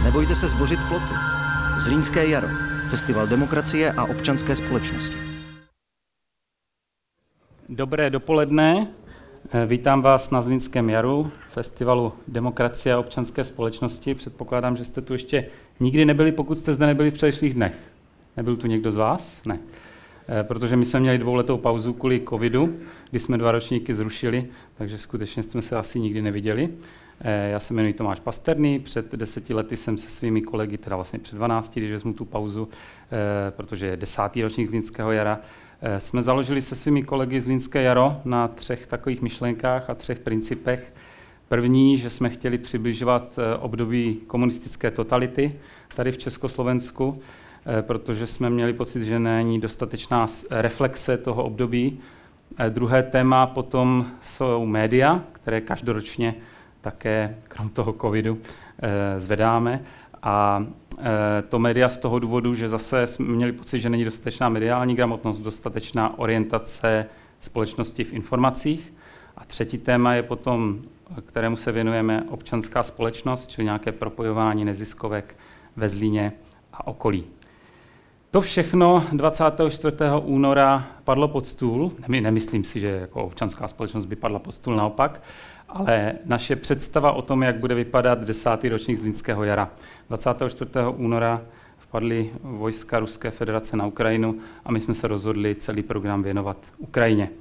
Nebojte se zbořit ploty. Zlínské jaro. Festival demokracie a občanské společnosti. Dobré dopoledne. Vítám vás na Zlínském jaru, Festivalu demokracie a občanské společnosti. Předpokládám, že jste tu ještě nikdy nebyli, pokud jste zde nebyli v předešlých dnech. Nebyl tu někdo z vás? Ne. Protože my jsme měli 2letou pauzu kvůli covidu, kdy jsme 2 ročníky zrušili, takže skutečně jsme se asi nikdy neviděli. Já se jmenuji Tomáš Pasterný, před 10 lety jsem se svými kolegy, teda vlastně před 12, když vezmu tu pauzu, protože je 10. ročník Zlínského jara, jsme založili se svými kolegy Zlínské jaro na 3 takových myšlenkách a 3 principech. První, že jsme chtěli přibližovat období komunistické totality tady v Československu, protože jsme měli pocit, že není dostatečná reflexe toho období. Druhé téma potom jsou média, které každoročně také, krom toho covidu, zvedáme. A to média z toho důvodu, že zase jsme měli pocit, že není dostatečná mediální gramotnost, dostatečná orientace společnosti v informacích. A třetí téma je potom, kterému se věnujeme, občanská společnost, čili nějaké propojování neziskovek ve Zlíně a okolí. To všechno 24. února padlo pod stůl. Nemyslím si, že jako občanská společnost by padla pod stůl, naopak, ale naše představa o tom, jak bude vypadat 10. ročník Zlínského jara. 24. února vpadly vojska Ruské federace na Ukrajinu a my jsme se rozhodli celý program věnovat Ukrajině.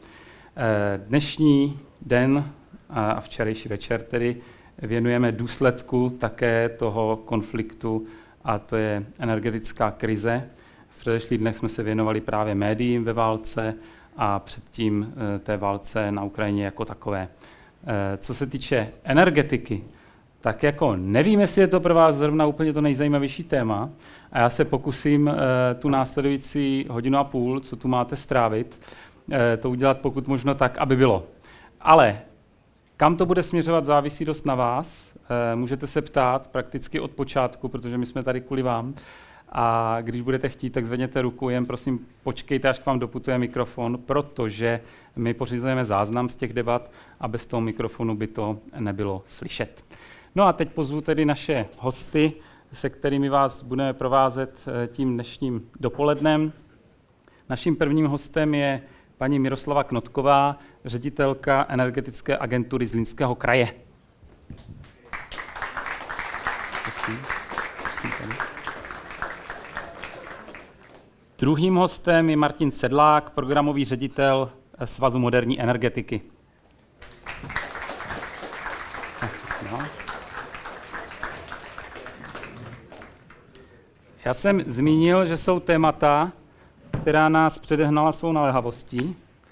Dnešní den a včerejší večer tedy věnujeme důsledku také toho konfliktu, a to je energetická krize. V předešlých dnech jsme se věnovali právě médiím ve válce a předtím té válce na Ukrajině jako takové. Co se týče energetiky, tak jako nevím, jestli je to pro vás zrovna úplně to nejzajímavější téma a já se pokusím tu následující 1,5 hodiny, co tu máte strávit, to udělat pokud možno tak, aby bylo. Ale kam to bude směřovat, závisí dost na vás. Můžete se ptát prakticky od počátku, protože my jsme tady kvůli vám. A když budete chtít, tak zvedněte ruku, jen prosím počkejte, až k vám doputuje mikrofon, protože my pořizujeme záznam z těch debat a bez toho mikrofonu by to nebylo slyšet. No a teď pozvu tedy naše hosty, se kterými vás budeme provázet tím dnešním dopolednem. Naším prvním hostem je paní Miroslava Knotková, ředitelka energetické agentury Zlínského kraje. Prosím, tady. Druhým hostem je Martin Sedlák, programový ředitel Svazu moderní energetiky. No. Já jsem zmínil, že jsou témata, která nás předehnala svou naléhavostí.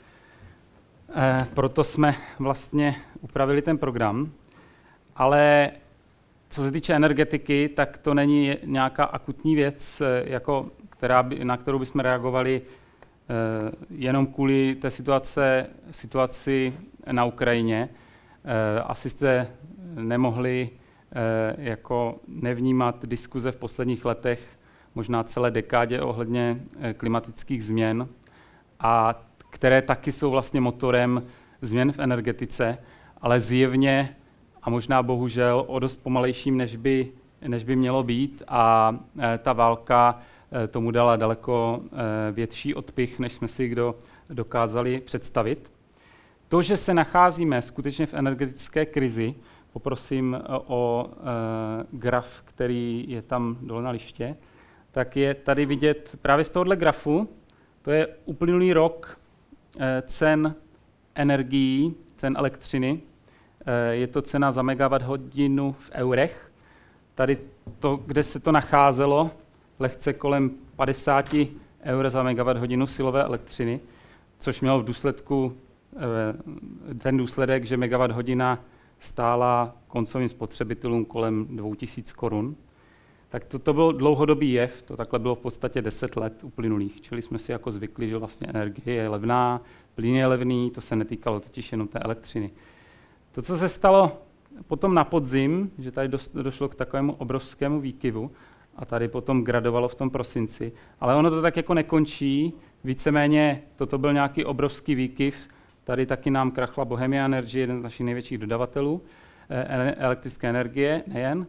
Proto jsme vlastně upravili ten program. Ale co se týče energetiky, tak to není nějaká akutní věc, na kterou bychom reagovali jenom kvůli té situaci na Ukrajině. Asi jste nemohli jako nevnímat diskuze v posledních letech, možná celé dekádě ohledně klimatických změn, a které taky jsou vlastně motorem změn v energetice, ale zjevně a možná bohužel o dost pomalejším, než by mělo být, a ta válka tomu dala daleko větší odpych, než jsme si kdo dokázali představit. To, že se nacházíme skutečně v energetické krizi, poprosím o graf, který je tam dole na liště, tak je tady vidět právě z tohohle grafu, to je uplynulý rok cen energií, cen elektřiny. Je to cena za megawatt hodinu v eurech. Tady to, kde se to nacházelo, lehce kolem 50 eur za megawatt hodinu silové elektřiny, což mělo v důsledku ten důsledek, že megawatt hodina stála koncovým spotřebitelům kolem 2000 korun. Tak to byl dlouhodobý jev, to takhle bylo v podstatě 10 let uplynulých, čili jsme si jako zvykli, že vlastně energie je levná, plyn je levný, to se netýkalo totiž jenom té elektřiny. To, co se stalo potom na podzim, že tady došlo k takovému obrovskému výkyvu a tady potom gradovalo v tom prosinci, ale ono to tak jako nekončí, víceméně toto byl nějaký obrovský výkyv, tady taky nám krachla Bohemia Energy, jeden z našich největších dodavatelů elektrické energie, nejen,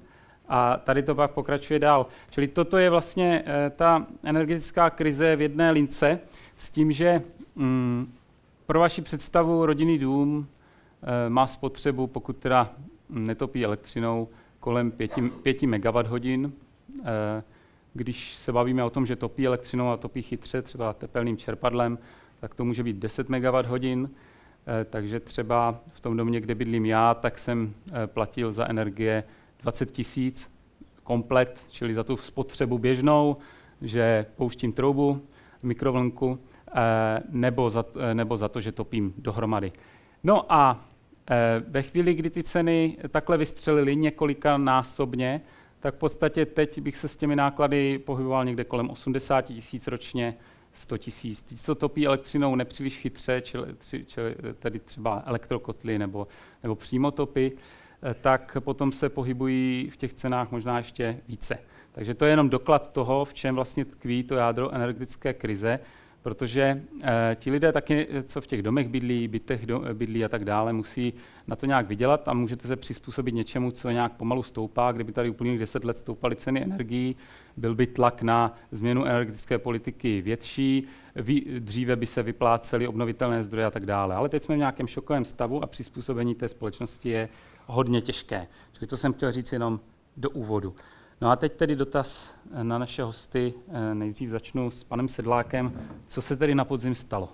A tady to pak pokračuje dál. Čili toto je vlastně ta energetická krize v jedné lince s tím, že pro vaši představu rodinný dům má spotřebu, pokud teda netopí elektřinou, kolem 5 MWh. Když se bavíme o tom, že topí elektřinou a topí chytře, třeba tepelným čerpadlem, tak to může být 10 MWh. Takže třeba v tom domě, kde bydlím já, tak jsem platil za energie 20 000 komplet, čili za tu spotřebu běžnou, že pouštím troubu, mikrovlnku, nebo za to, že topím dohromady. No a ve chvíli, kdy ty ceny takhle vystřelily několikanásobně, tak v podstatě teď bych se s těmi náklady pohyboval někde kolem 80 000 ročně, 100 000. Ti, co topí elektřinou nepříliš chytře, tedy třeba elektrokotly nebo přímotopy, tak potom se pohybují v těch cenách možná ještě více. Takže to je jenom doklad toho, v čem vlastně tkví to jádro energetické krize, protože ti lidé taky, co v těch domech bydlí, bytech bydlí a tak dále, musí na to nějak vydělat a můžete se přizpůsobit něčemu, co nějak pomalu stoupá. Kdyby tady úplně 10 let stoupaly ceny energií, byl by tlak na změnu energetické politiky větší, dříve by se vyplácely obnovitelné zdroje a tak dále. Ale teď jsme v nějakém šokovém stavu a přizpůsobení té společnosti je hodně těžké. Čili to jsem chtěl říct jenom do úvodu. No a teď tedy dotaz na naše hosty. Nejdřív začnu s panem Sedlákem. Co se tedy na podzim stalo?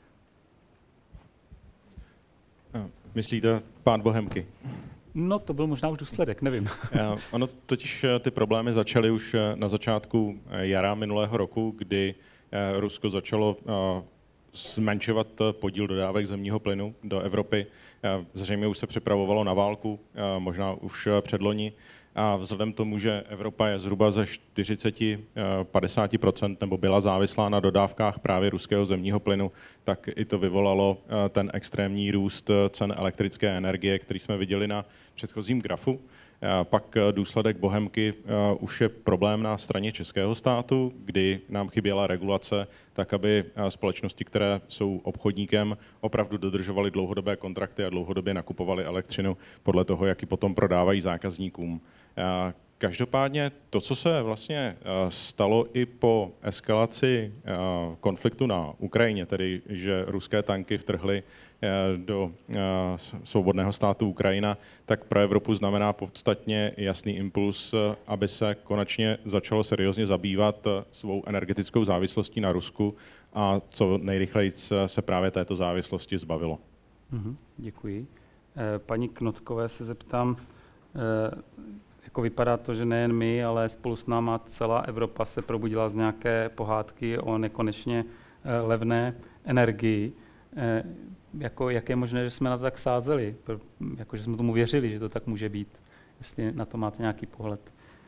Myslíte pád Bohemky? No, to byl možná už důsledek, nevím. Ono totiž ty problémy začaly už na začátku jara minulého roku, kdy Rusko začalo zmenšovat podíl dodávek zemního plynu do Evropy. Zřejmě už se připravovalo na válku, možná už předloni. A vzhledem k tomu, že Evropa je zhruba ze 40-50% nebo byla závislá na dodávkách právě ruského zemního plynu, tak i to vyvolalo ten extrémní růst cen elektrické energie, který jsme viděli na předchozím grafu. Pak důsledek Bohemky už je problém na straně českého státu, kdy nám chyběla regulace, tak aby společnosti, které jsou obchodníkem, opravdu dodržovaly dlouhodobé kontrakty a dlouhodobě nakupovaly elektřinu podle toho, jak ji potom prodávají zákazníkům. Každopádně to, co se vlastně stalo i po eskalaci konfliktu na Ukrajině, tedy že ruské tanky vtrhly do svobodného státu Ukrajina, tak pro Evropu znamená podstatně jasný impuls, aby se konečně začalo seriózně zabývat svou energetickou závislostí na Rusku a co nejrychleji se právě této závislosti zbavilo. Děkuji. Paní Knotkové se zeptám, jako vypadá to, že nejen my, ale spolu s náma celá Evropa se probudila z nějaké pohádky o nekonečně levné energii. Jak je možné, že jsme na to tak sázeli? Jako, že jsme tomu věřili, že to tak může být? Jestli na to máte nějaký pohled.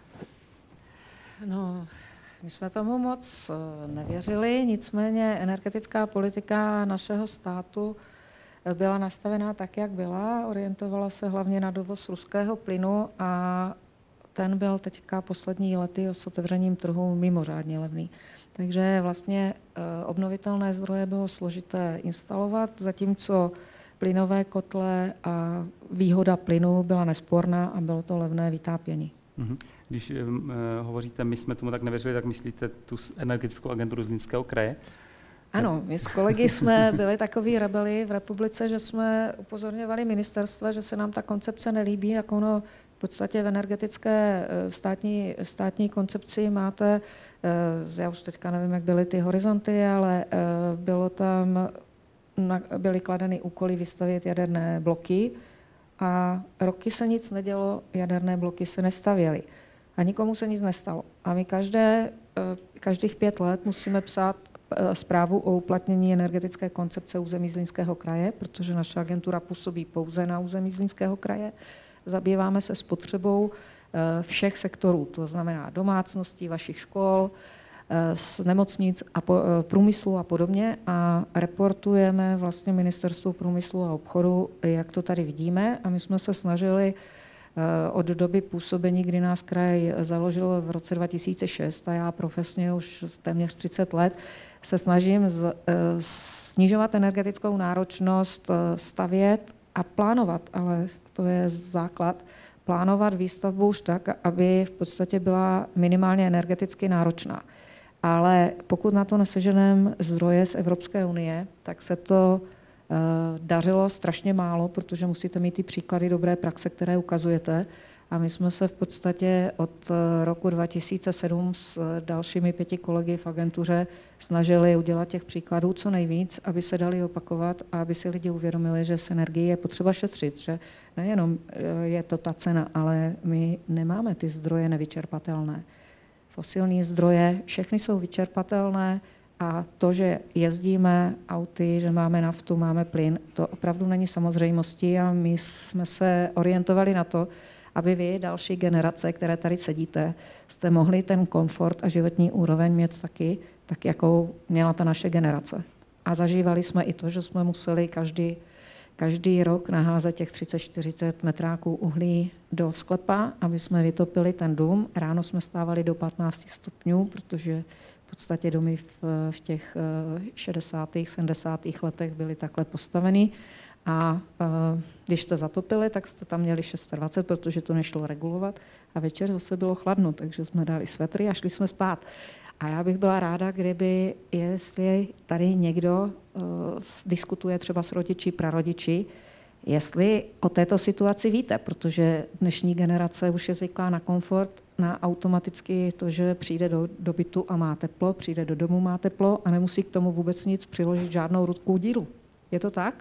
No, my jsme tomu moc nevěřili, nicméně energetická politika našeho státu byla nastavená tak, jak byla. Orientovala se hlavně na dovoz ruského plynu a ten byl teďka poslední lety s otevřením trhu mimořádně levný. Takže vlastně obnovitelné zdroje bylo složité instalovat, zatímco plynové kotle a výhoda plynu byla nesporná a bylo to levné vytápění. Když hovoříte, my jsme tomu tak nevěřili, tak myslíte tu energetickou agenturu Zlínského kraje? Ano, my s kolegy jsme byli takový rebeli v republice, že jsme upozorňovali ministerstva, že se nám ta koncepce nelíbí, jak ono v podstatě v energetické státní koncepci máte, já už teďka nevím, jak byly ty horizonty, ale byly kladeny úkoly vystavět jaderné bloky a roky se nic nedělo, jaderné bloky se nestavěly a nikomu se nic nestalo. A my každých 5 let musíme psát zprávu o uplatnění energetické koncepce území Zlínského kraje, protože naše agentura působí pouze na území Zlínského kraje. Zabýváme se spotřebou všech sektorů, to znamená domácností, vašich škol, z nemocnic a průmyslu a podobně a reportujeme vlastně Ministerstvu průmyslu a obchodu, jak to tady vidíme a my jsme se snažili od doby působení, kdy nás kraj založil v roce 2006 a já profesně už téměř 30 let se snažím snižovat energetickou náročnost, stavět a plánovat, ale to je základ, plánovat výstavbu už tak, aby v podstatě byla minimálně energeticky náročná. Ale pokud na to neseženeme zdroje z Evropské unie, tak se to dařilo strašně málo, protože musíte mít ty příklady dobré praxe, které ukazujete. A my jsme se v podstatě od roku 2007 s dalšími 5 kolegy v agentuře snažili udělat těch příkladů co nejvíc, aby se dali opakovat a aby si lidi uvědomili, že s energií je potřeba šetřit, že nejenom je to ta cena, ale my nemáme ty zdroje nevyčerpatelné. Fosilní zdroje, všechny jsou vyčerpatelné a to, že jezdíme auty, že máme naftu, máme plyn, to opravdu není samozřejmostí a my jsme se orientovali na to, aby vy, další generace, které tady sedíte, jste mohli ten komfort a životní úroveň mít taky, tak jakou měla ta naše generace. A zažívali jsme i to, že jsme museli každý rok naházet těch 30-40 metráků uhlí do sklepa, aby jsme vytopili ten dům. Ráno jsme stávali do 15 stupňů, protože v podstatě domy v těch 60. 70. letech byly takhle postaveny. A když jste zatopili, tak jste tam měli 26, protože to nešlo regulovat. A večer zase bylo chladno, takže jsme dali svetry a šli jsme spát. A já bych byla ráda, kdyby, jestli tady někdo diskutuje třeba s rodiči, prarodiči, jestli o této situaci víte, protože dnešní generace už je zvyklá na komfort, na automaticky to, že přijde do bytu a má teplo, přijde do domu, má teplo a nemusí k tomu vůbec nic přiložit, žádnou rudkou díru. Je to tak?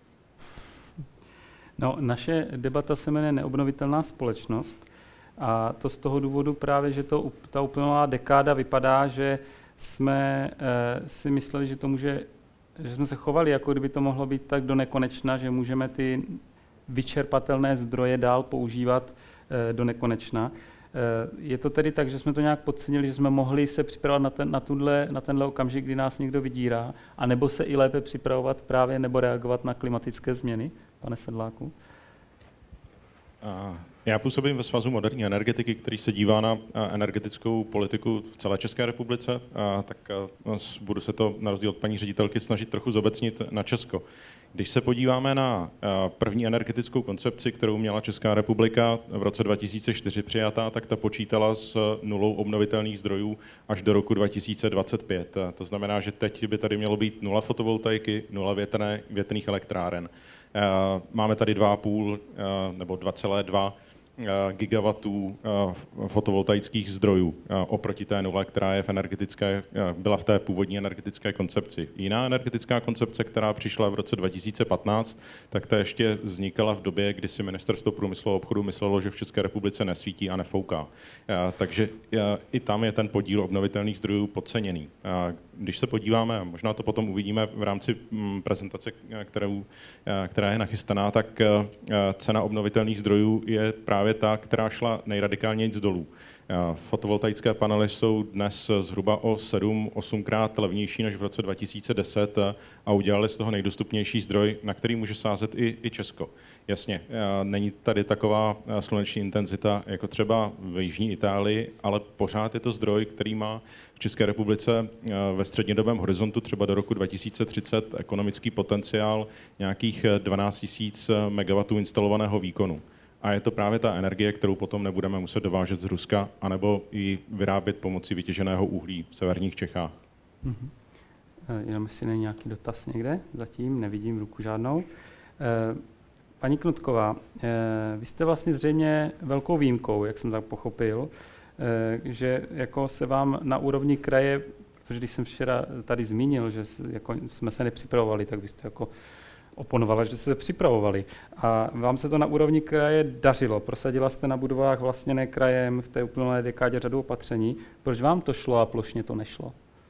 No, naše debata se jmenuje Neobnovitelná společnost a to z toho důvodu právě, že ta uplynulá dekáda vypadá, že jsme si mysleli, že jsme se chovali, jako kdyby to mohlo být tak do nekonečna, že můžeme ty vyčerpatelné zdroje dál používat do nekonečna. Je to tedy tak, že jsme to nějak podcenili, že jsme mohli se připravovat na tenhle okamžik, kdy nás někdo vydírá, anebo se i lépe připravovat právě nebo reagovat na klimatické změny, pane Sedláku? Já působím ve Svazu moderní energetiky, který se dívá na energetickou politiku v celé České republice, tak budu se to na rozdíl od paní ředitelky snažit trochu zobecnit na Česko. Když se podíváme na první energetickou koncepci, kterou měla Česká republika v roce 2004 přijatá, tak ta počítala s nulou obnovitelných zdrojů až do roku 2025. To znamená, že teď by tady mělo být 0 fotovoltaiky, 0 větrných elektráren. Máme tady 2,5 nebo 2,2 gigawatů fotovoltaických zdrojů oproti té nule, která je byla v té původní energetické koncepci. Jiná energetická koncepce, která přišla v roce 2015, tak ta ještě vznikala v době, kdy si Ministerstvo průmyslu a obchodu myslelo, že v České republice nesvítí a nefouká. Takže i tam je ten podíl obnovitelných zdrojů podceněný. Když se podíváme, možná to potom uvidíme v rámci prezentace, která je nachystaná, tak cena obnovitelných zdrojů je právě ta, která šla nejradikálněji dolů. Fotovoltaické panely jsou dnes zhruba o 7-8krát levnější než v roce 2010 a udělali z toho nejdostupnější zdroj, na který může sázet i Česko. Jasně, není tady taková sluneční intenzita jako třeba v jižní Itálii, ale pořád je to zdroj, který má v České republice ve střednědobém horizontu třeba do roku 2030 ekonomický potenciál nějakých 12 000 MW instalovaného výkonu. A je to právě ta energie, kterou potom nebudeme muset dovážet z Ruska, anebo ji vyrábět pomocí vytěženého uhlí v severních Čechách. Jenom jestli není nějaký dotaz někde, zatím nevidím ruku žádnou. Paní Knutková, vy jste vlastně zřejmě velkou výjimkou, jak jsem tak pochopil, že jako se vám na úrovni kraje, protože když jsem včera tady zmínil, že jako jsme se nepřipravovali, tak vy jste jako oponovala, že jste se připravovali. A vám se to na úrovni kraje dařilo. Prosadila jste na budovách vlastněné krajem v té uplynulé dekádě řadu opatření. Proč vám to šlo a plošně to nešlo?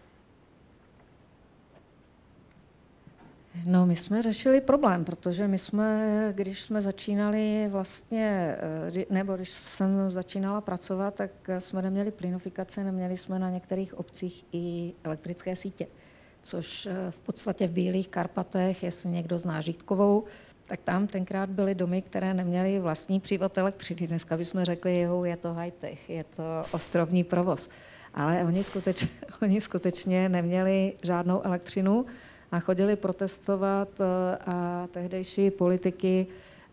No, my jsme řešili problém, protože my jsme, když jsme začínali vlastně, nebo když jsem začínala pracovat, tak jsme neměli plynofikace, neměli jsme na některých obcích i elektrické sítě, což v podstatě v Bílých Karpatech, jestli někdo zná Žítkovou, tak tam tenkrát byly domy, které neměly vlastní přívod elektřiny. Dneska bychom řekli, je to high-tech, je to ostrovní provoz. Ale oni skutečně neměli žádnou elektřinu a chodili protestovat a tehdejší politiky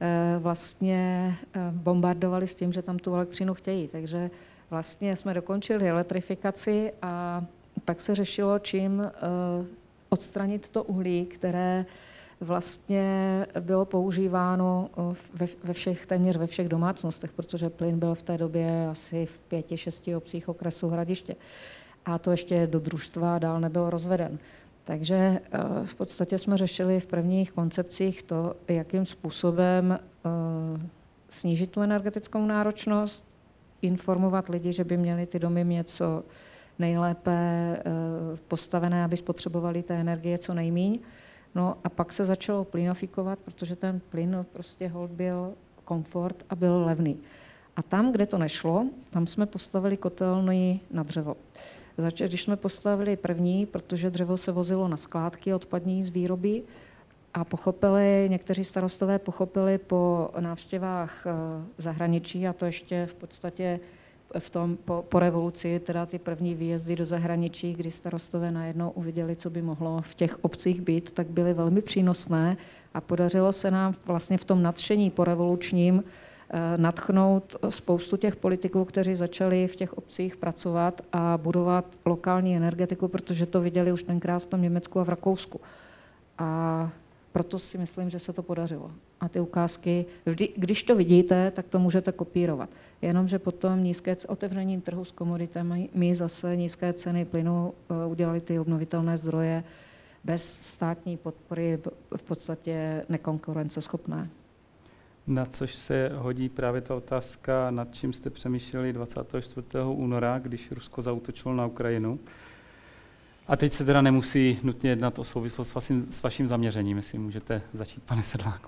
vlastně bombardovali s tím, že tam tu elektřinu chtějí. Takže vlastně jsme dokončili elektrifikaci a pak se řešilo, čím odstranit to uhlí, které vlastně bylo používáno téměř ve všech domácnostech, protože plyn byl v té době asi v 5-6 obcích okresu Hradiště. A to ještě do družstva dál nebyl rozveden. Takže v podstatě jsme řešili v prvních koncepcích to, jakým způsobem snížit tu energetickou náročnost, informovat lidi, že by měli ty domy mít co nejlépe postavené, aby spotřebovali té energie co nejmíň. No a pak se začalo plynofikovat, protože ten plyn prostě holt byl komfort a byl levný. A tam, kde to nešlo, tam jsme postavili kotelny na dřevo. Když jsme postavili první, protože dřevo se vozilo na skládky odpadní z výroby a někteří starostové pochopili po návštěvách zahraničí, a to ještě v podstatě po revoluci, teda ty první výjezdy do zahraničí, kdy starostové najednou uviděli, co by mohlo v těch obcích být, tak byly velmi přínosné a podařilo se nám vlastně v tom nadšení po revolučním nadchnout spoustu těch politiků, kteří začali v těch obcích pracovat a budovat lokální energetiku, protože to viděli už tenkrát v tom Německu a v Rakousku. A proto si myslím, že se to podařilo. A ty ukázky, když to vidíte, tak to můžete kopírovat. Jenomže potom otevřením trhu s komoditami zase nízké ceny plynu udělali ty obnovitelné zdroje bez státní podpory v podstatě nekonkurenceschopné. Na což se hodí právě ta otázka, nad čím jste přemýšleli 24. února, když Rusko zaútočilo na Ukrajinu. A teď se teda nemusí nutně jednat o souvislost s vaším zaměřením, jestli můžete začít, pane Sedláku.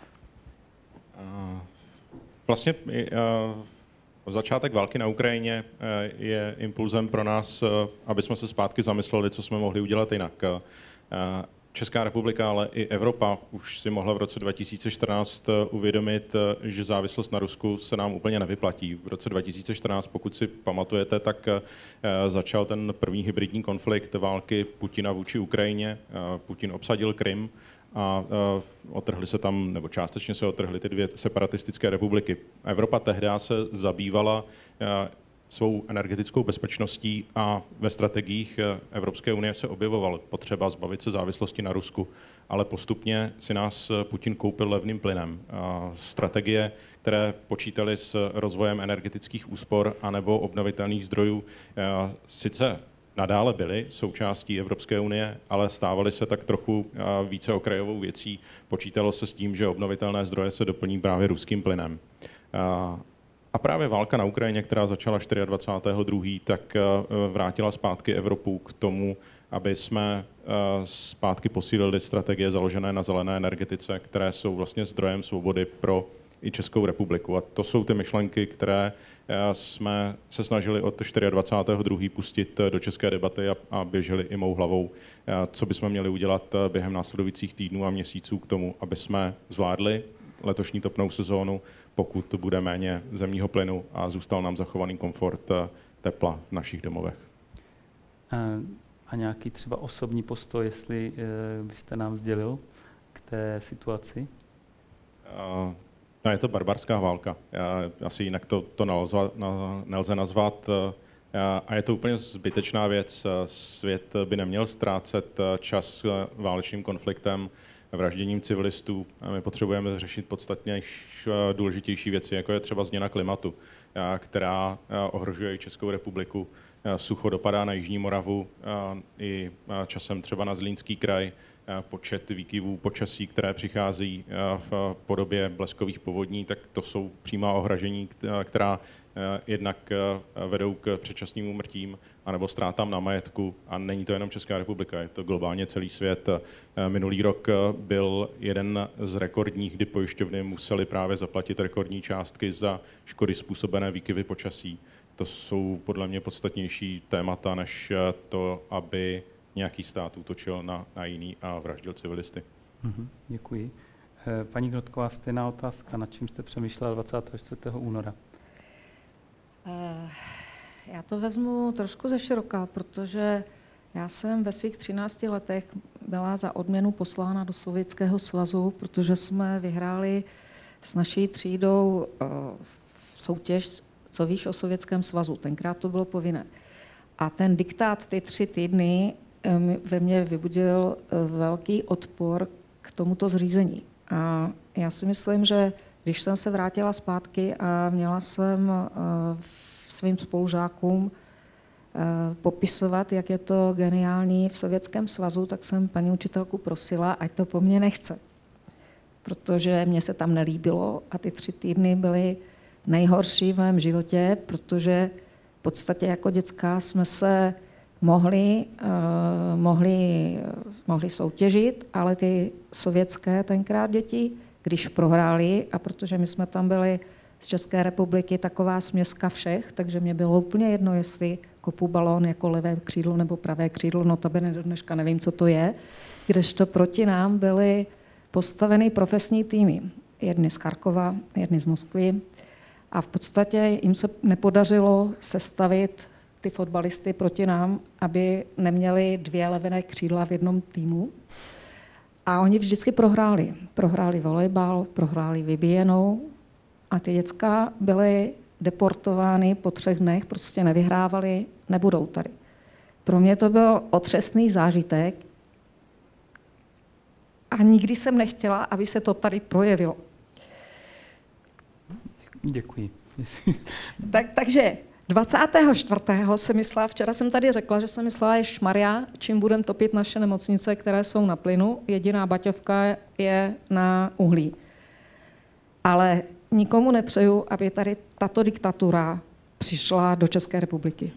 Vlastně začátek války na Ukrajině je impulzem pro nás, aby jsme se zpátky zamysleli, co jsme mohli udělat jinak. Česká republika, ale i Evropa už si mohla v roce 2014 uvědomit, že závislost na Rusku se nám úplně nevyplatí. V roce 2014, pokud si pamatujete, tak začal ten první hybridní konflikt války Putina vůči Ukrajině. Putin obsadil Krym a otrhly se tam, nebo částečně se otrhly ty dvě separatistické republiky. Evropa tehdy se zabývala svou energetickou bezpečností a ve strategiích Evropské unie se objevovala potřeba zbavit se závislosti na Rusku, ale postupně si nás Putin koupil levným plynem. Strategie, které počítaly s rozvojem energetických úspor anebo obnovitelných zdrojů, sice nadále byly součástí Evropské unie, ale stávaly se tak trochu více okrajovou věcí. Počítalo se s tím, že obnovitelné zdroje se doplní právě ruským plynem. A právě válka na Ukrajině, která začala 24.2., tak vrátila zpátky Evropu k tomu, aby jsme zpátky posílili strategie založené na zelené energetice, které jsou vlastně zdrojem svobody pro i Českou republiku. A to jsou ty myšlenky, které jsme se snažili od 24.2. pustit do české debaty a běžely i mou hlavou, co bychom měli udělat během následujících týdnů a měsíců k tomu, aby jsme zvládli letošní topnou sezónu, pokud bude méně zemního plynu a zůstal nám zachovaný komfort tepla v našich domovech. A nějaký třeba osobní postoj, jestli byste nám sdělil k té situaci? No, je to barbarská válka. Asi jinak to nelze nazvat. A je to úplně zbytečná věc. Svět by neměl ztrácet čas válečným konfliktem, vražděním civilistů. My potřebujeme řešit podstatně důležitější věci, jako je třeba změna klimatu, která ohrožuje i Českou republiku. Sucho dopadá na Jižní Moravu i časem třeba na Zlínský kraj. Počet výkyvů počasí, které přichází v podobě bleskových povodní, tak to jsou přímá ohrožení, která jednak vedou k předčasným úmrtím anebo ztrátám na majetku. A není to jenom Česká republika, je to globálně celý svět. Minulý rok byl jeden z rekordních, kdy pojišťovny musely právě zaplatit rekordní částky za škody způsobené výkyvy počasí. To jsou podle mě podstatnější témata, než to, aby nějaký stát útočil na jiný a vraždil civilisty. Děkuji. Paní Knotková, stejná otázka. Nad čím jste přemýšlela 24. února? Já to vezmu trošku ze široka, protože já jsem ve svých 13 letech byla za odměnu poslána do Sovětského svazu, protože jsme vyhráli s naší třídou soutěž Co víš o Sovětském svazu. Tenkrát to bylo povinné. A ten diktát, ty 3 týdny, ve mně vybudil velký odpor k tomuto zřízení. A já si myslím, že když jsem se vrátila zpátky a měla jsem svým spolužákům popisovat, jak je to geniální v Sovětském svazu, tak jsem paní učitelku prosila, ať to po mně nechce. Protože mě se tam nelíbilo a ty 3 týdny byly nejhorší v mém životě, protože v podstatě jako děcka jsme se mohli soutěžit, ale ty sovětské tenkrát děti, když prohráli, a protože my jsme tam byli z České republiky taková směska všech, takže mě bylo úplně jedno, jestli kopu balón jako levé křídlo nebo pravé křídlo, notabene do dneška nevím, co to je, kdežto proti nám byly postaveny profesní týmy. Jedny z Charkova, jedny z Moskvy. A v podstatě jim se nepodařilo sestavit ty fotbalisty proti nám, aby neměli 2 levé křídla v jednom týmu. A oni vždycky prohráli. Prohráli volejbal, prohráli vybíjenou a ty děcka byly deportovány po 3 dnech, prostě nevyhrávali, nebudou tady. Pro mě to byl otřesný zážitek a nikdy jsem nechtěla, aby se to tady projevilo. Děkuji. Takže 24. jsem myslela, včera jsem tady řekla, že jsem myslela, ježmarja, čím budeme topit naše nemocnice, které jsou na plynu, jediná baťovka je na uhlí. Ale nikomu nepřeju, aby tady tato diktatura přišla do České republiky.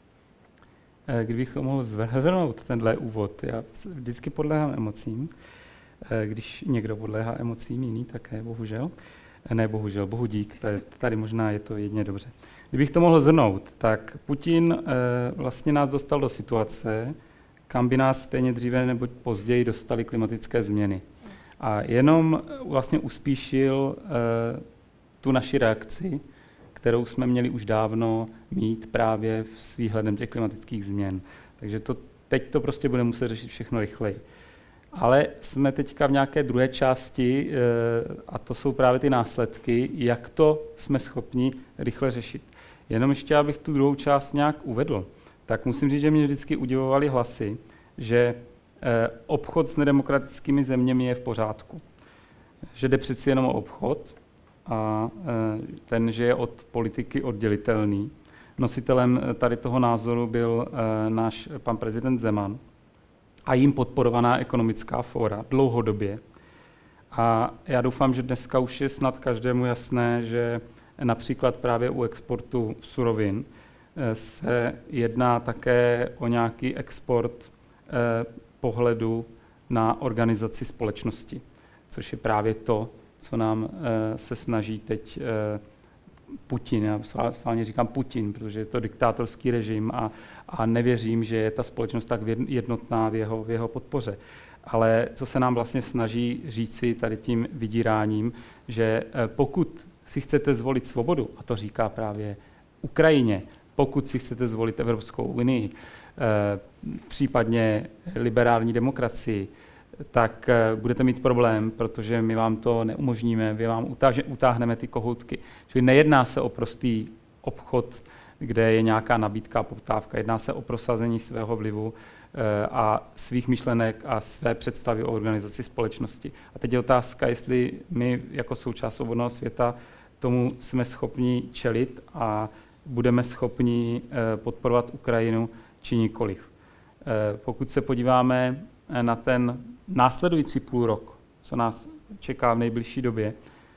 Kdybych mohl zvrhnout tenhle úvod, já vždycky podléhám emocím, když někdo podléhá emocím, jiný také, bohužel. Ne, bohužel, bohu dík, tady možná je to jedině dobře. Kdybych to mohl zhrnout, tak Putin vlastně nás dostal do situace, kam by nás stejně dříve nebo později dostaly klimatické změny. A jenom vlastně uspíšil tu naši reakci, kterou jsme měli už dávno mít právě s výhledem těch klimatických změn. Takže teď to prostě bude muset řešit všechno rychleji. Ale jsme teďka v nějaké druhé části a to jsou právě ty následky, jak to jsme schopni rychle řešit. Jenom ještě, abych tu druhou část nějak uvedl, tak musím říct, že mě vždycky udivovaly hlasy, že obchod s nedemokratickými zeměmi je v pořádku. Že jde přeci jenom o obchod a ten, že je od politiky oddělitelný. Nositelem tady toho názoru byl náš pan prezident Zeman a jim podporovaná ekonomická fóra dlouhodobě. A já doufám, že dneska už je snad každému jasné, že například právě u exportu surovin se jedná také o nějaký export pohledu na organizaci společnosti, což je právě to, co nám se snaží teď Putin. Já schválně říkám Putin, protože je to diktátorský režim a nevěřím, že je ta společnost tak jednotná v jeho podpoře. Ale co se nám vlastně snaží říci tady tím vydíráním, že pokud si chcete zvolit svobodu, a to říká právě Ukrajině, pokud si chcete zvolit Evropskou unii, případně liberální demokracii, tak budete mít problém, protože my vám to neumožníme, my vám utáhneme ty kohoutky. Čili nejedná se o prostý obchod, kde je nějaká nabídka a poptávka, jedná se o prosazení svého vlivu a svých myšlenek a své představy o organizaci společnosti. A teď je otázka, jestli my jako součást svobodného světa tomu jsme schopni čelit a budeme schopni podporovat Ukrajinu či nikoliv. Pokud se podíváme na ten následující půl rok, co nás čeká v nejbližší době,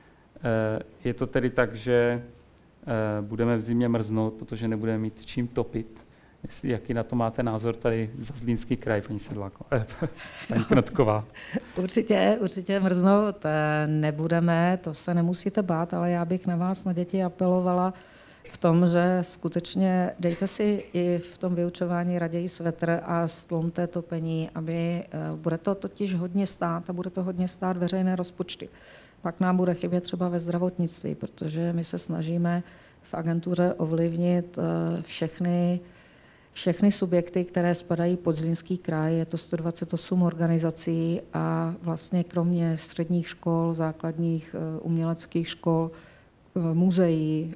je to tedy tak, že budeme v zimě mrznout, protože nebudeme mít čím topit. Jaký na to máte názor tady za Zlínský kraj, paní Sedláková, paní Knotková? Určitě mrznout nebudeme, to se nemusíte bát, ale já bych na vás, na děti, apelovala v tom, že skutečně dejte si i v tom vyučování raději svetr a stlumte topení, bude to totiž hodně stát a bude to hodně stát veřejné rozpočty. Pak nám bude chybět třeba ve zdravotnictví, protože my se snažíme v agentuře ovlivnit všechny subjekty, které spadají pod Zlínský kraj, je to 128 organizací a vlastně kromě středních škol, základních uměleckých škol, muzeí,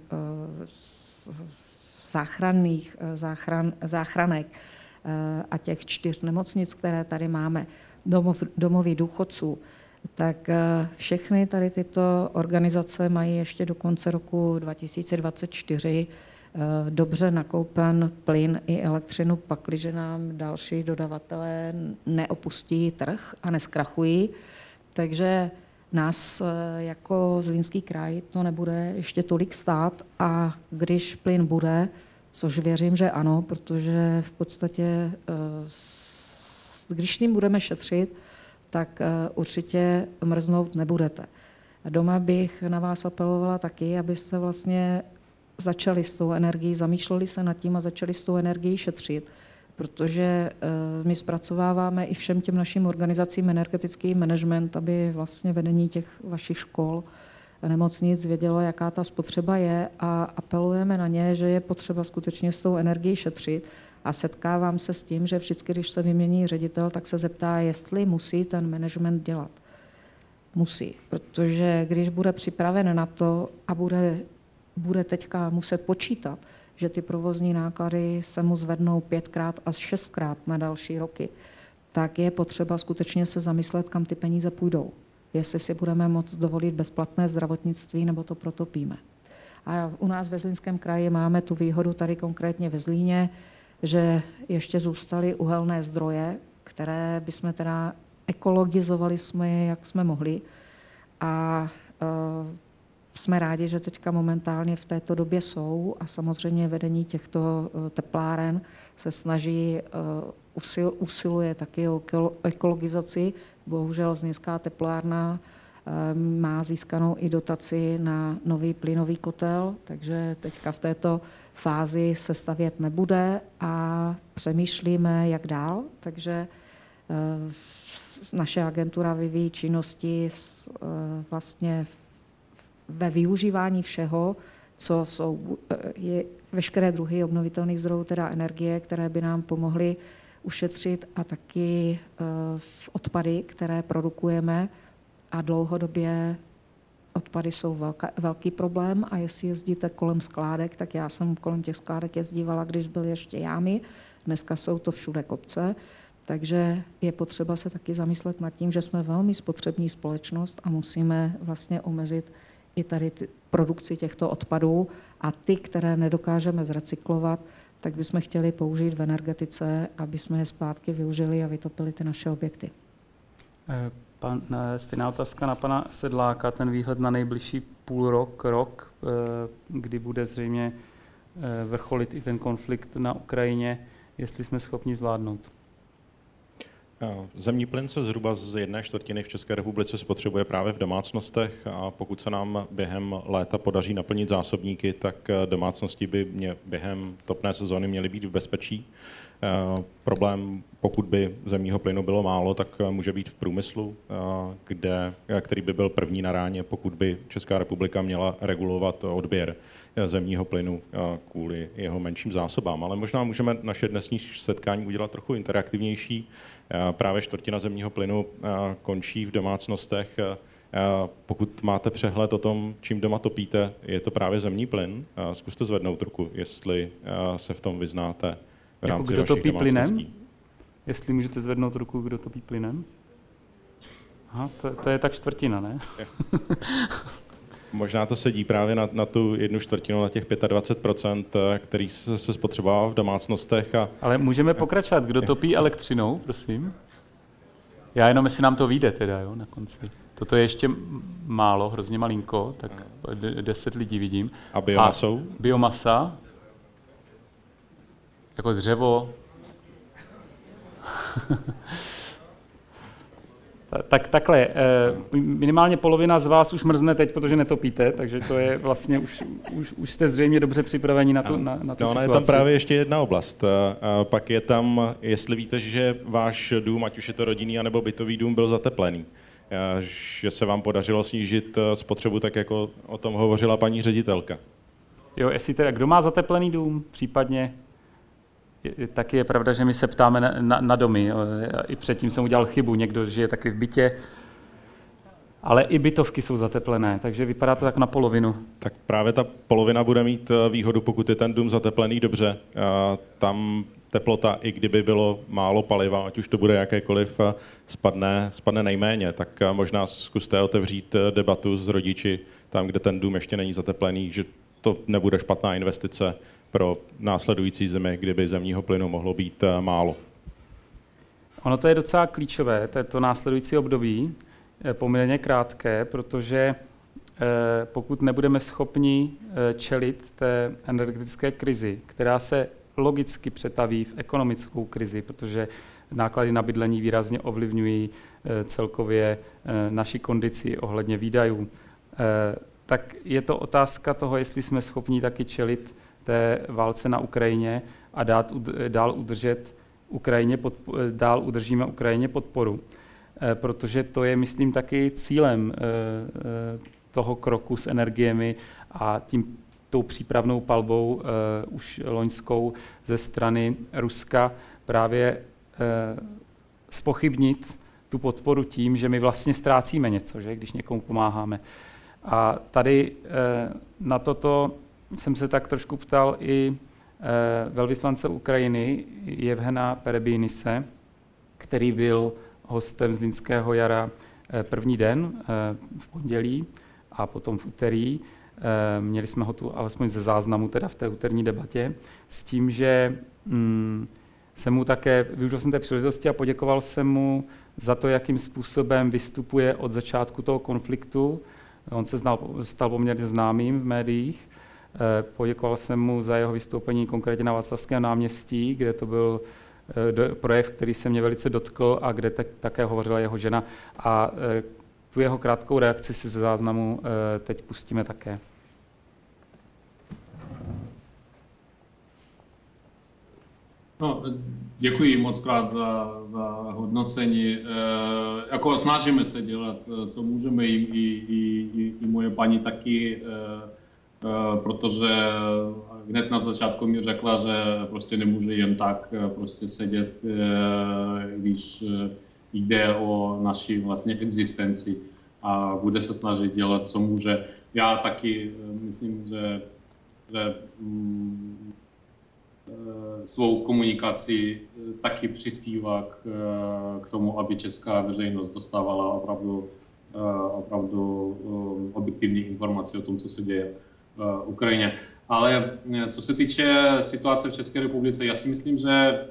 záchranek a těch 4 nemocnic, které tady máme, domovy důchodců, tak všechny tady tyto organizace mají ještě do konce roku 2024 dobře nakoupen plyn i elektřinu, pakliže nám další dodavatelé neopustí trh a neskrachují. Takže nás jako Zlínský kraj to nebude ještě tolik stát a když plyn bude, což věřím, že ano, protože v podstatě, když s ním budeme šetřit, tak určitě mrznout nebudete. Doma bych na vás apelovala taky, abyste vlastně začali s tou energií, zamýšleli se nad tím a začali s tou energií šetřit, protože my zpracováváme i všem těm našim organizacím energetický management, aby vlastně vedení těch vašich škol a nemocnic vědělo, jaká ta spotřeba je a apelujeme na ně, že je potřeba skutečně s tou energií šetřit a setkávám se s tím, že vždycky, když se vymění ředitel, tak se zeptá, jestli musí ten management dělat. Musí, protože když bude připraven na to a bude teďka muset počítat, že ty provozní náklady se mu zvednou 5krát až 6krát na další roky, tak je potřeba skutečně se zamyslet, kam ty peníze půjdou. Jestli si budeme moct dovolit bezplatné zdravotnictví, nebo to protopíme. A u nás ve Zlínském kraji máme tu výhodu tady konkrétně ve Zlíně, že ještě zůstaly uhelné zdroje, které bychom teda ekologizovali jsme, jak jsme mohli. A jsme rádi, že teďka momentálně v této době jsou a samozřejmě vedení těchto tepláren se snaží, usiluje taky o ekologizaci. Bohužel Zlínská teplárna má získanou i dotaci na nový plynový kotel, takže teďka v této fázi se stavět nebude a přemýšlíme, jak dál. Takže naše agentura vyvíjí činnosti vlastně ve využívání všeho, co jsou veškeré druhy obnovitelných zdrojů, teda energie, které by nám pomohly ušetřit a taky odpady, které produkujeme a dlouhodobě odpady jsou velký problém a jestli jezdíte kolem skládek, tak já jsem kolem těch skládek jezdívala, když byly ještě jámy, dneska jsou to všude kopce, takže je potřeba se taky zamyslet nad tím, že jsme velmi spotřební společnost a musíme vlastně omezit i tady produkci těchto odpadů a ty, které nedokážeme zrecyklovat, tak bychom chtěli použít v energetice, aby jsme je zpátky využili a vytopili ty naše objekty. Stejná otázka na pana Sedláka, ten výhled na nejbližší rok, kdy bude zřejmě vrcholit i ten konflikt na Ukrajině, jestli jsme schopni zvládnout. Zemní plyn se zhruba z 1/4 v České republice spotřebuje právě v domácnostech a pokud se nám během léta podaří naplnit zásobníky, tak domácnosti by během topné sezóny měly být v bezpečí. Problém, pokud by zemního plynu bylo málo, tak může být v průmyslu, který by byl první na ráně, pokud by Česká republika měla regulovat odběr zemního plynu kvůli jeho menším zásobám. Ale možná můžeme naše dnesní setkání udělat trochu interaktivnější. Právě 1/4 zemního plynu končí v domácnostech. Pokud máte přehled o tom, čím doma topíte, je to právě zemní plyn. Zkuste zvednout ruku, jestli se v tom vyznáte v rámci kdo vašich topí domácností. plynem? Jestli můžete zvednout ruku, kdo topí plynem? Aha, to je tak 1/4, ne? Možná to sedí právě na tu 1/4, na těch 25%, který se spotřebovává v domácnostech. Ale můžeme pokračovat. Kdo topí elektřinou, prosím? Já jenom, jestli nám to vyjde teda, jo, na konci. Toto je ještě málo, hrozně malinko, tak 10 lidí vidím. A biomasou? Biomasa, jako dřevo. Takhle, minimálně polovina z vás už mrzne teď, protože netopíte, takže to je vlastně, už jste zřejmě dobře připraveni na tu situaci. Je tam právě ještě jedna oblast. Pak je tam, jestli víte, že váš dům, ať už je to rodinný, anebo bytový dům, byl zateplený. Že se vám podařilo snížit spotřebu, tak jako o tom hovořila paní ředitelka. Jo, jestli teda, kdo má zateplený dům, případně? taky je pravda, že my se ptáme na domy. I předtím jsem udělal chybu, někdo žije taky v bytě, ale i bytovky jsou zateplené, takže vypadá to tak na polovinu. Tak právě ta polovina bude mít výhodu, pokud je ten dům zateplený dobře. Tam teplota, i kdyby bylo málo paliva, ať už to bude jakékoliv, spadne nejméně. Tak možná zkuste otevřít debatu s rodiči tam, kde ten dům ještě není zateplený, že to nebude špatná investice pro následující zimy, kdyby zemního plynu mohlo být málo. Ono to je docela klíčové, to následující období, poměrně krátké, protože pokud nebudeme schopni čelit té energetické krizi, která se logicky přetaví v ekonomickou krizi, protože náklady na bydlení výrazně ovlivňují celkově naši kondici ohledně výdajů, tak je to otázka toho, jestli jsme schopni taky čelit té válce na Ukrajině a dál udržíme Ukrajině podporu. Protože to je, myslím, taky cílem toho kroku s energiemi a tou přípravnou palbou už loňskou ze strany Ruska právě zpochybnit tu podporu tím, že my vlastně ztrácíme něco, že, když někomu pomáháme. A tady na toto jsem se tak trošku ptal i velvyslance Ukrajiny Jevhena Perebijnise, který byl hostem Zlínského jara první den v pondělí a potom v úterý. Měli jsme ho tu alespoň ze záznamu teda v té úterní debatě s tím, že jsem mu také využil jsem té příležitosti a poděkoval jsem mu za to, jakým způsobem vystupuje od začátku toho konfliktu. On se stal poměrně známým v médiích. Poděkoval jsem mu za jeho vystoupení konkrétně na Václavském náměstí, kde to byl projev, který se mě velice dotkl a kde také hovořila jeho žena. A tu jeho krátkou reakci si ze záznamu teď pustíme také. No, děkuji moc krát za hodnocení. Jako snažíme se dělat, co můžeme, i moje paní taky, protože hned na začátku mi řekla, že prostě nemůže jen tak prostě sedět, když jde o naši vlastně existenci a bude se snažit dělat, co může. Já taky myslím, že svou komunikaci taky přispívá k tomu, aby česká veřejnost dostávala opravdu objektivní informace o tom, co se děje v Ukrajině. Ale co se týče situace v České republice, já si myslím, že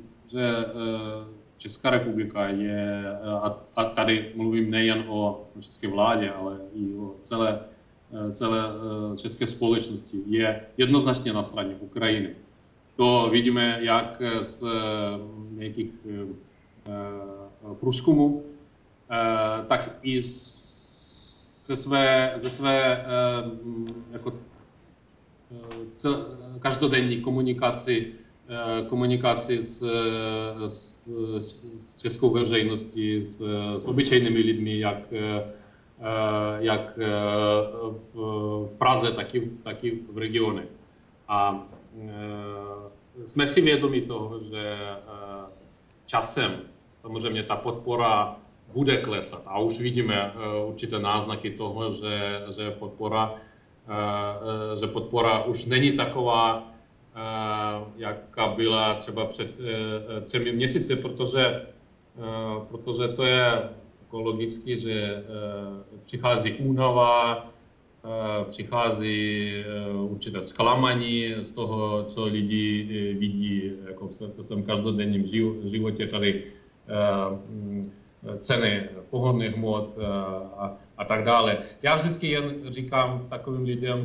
Česká republika je, a tady mluvím nejen o české vládě, ale i o celé české společnosti, je jednoznačně na straně Ukrajiny. To vidíme jak z nějakých průzkumů, tak i ze své jako každodenní komunikaci s českou veřejností, s obyčejnými lidmi, jak v Praze, taky v regionech. A jsme si vědomi toho, že časem samozřejmě ta podpora bude klesat. A už vidíme určité náznaky toho, že podpora už není taková, jaká byla třeba před 3 měsíci, protože to je logicky, že přichází únava, přichází určité zklamání z toho, co lidi vidí jako v svém každodenním životě, tady ceny pohonných hmot a tak dále. Já vždycky jen říkám takovým lidem,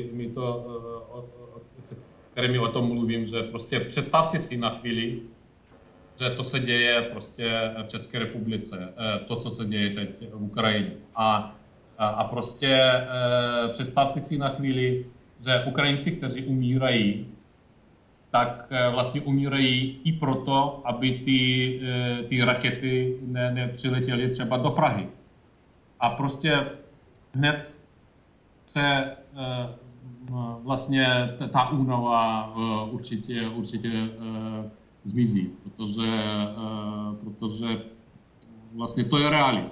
kterými o tom mluvím, že prostě představte si na chvíli, že to se děje prostě v České republice, to, co se děje teď v Ukrajině. A prostě představte si na chvíli, že Ukrajinci, kteří umírají, tak vlastně umírají i proto, aby ty rakety nepřiletěly třeba do Prahy. A prostě hned se vlastně ta únava určitě zmizí, protože vlastně to je realita.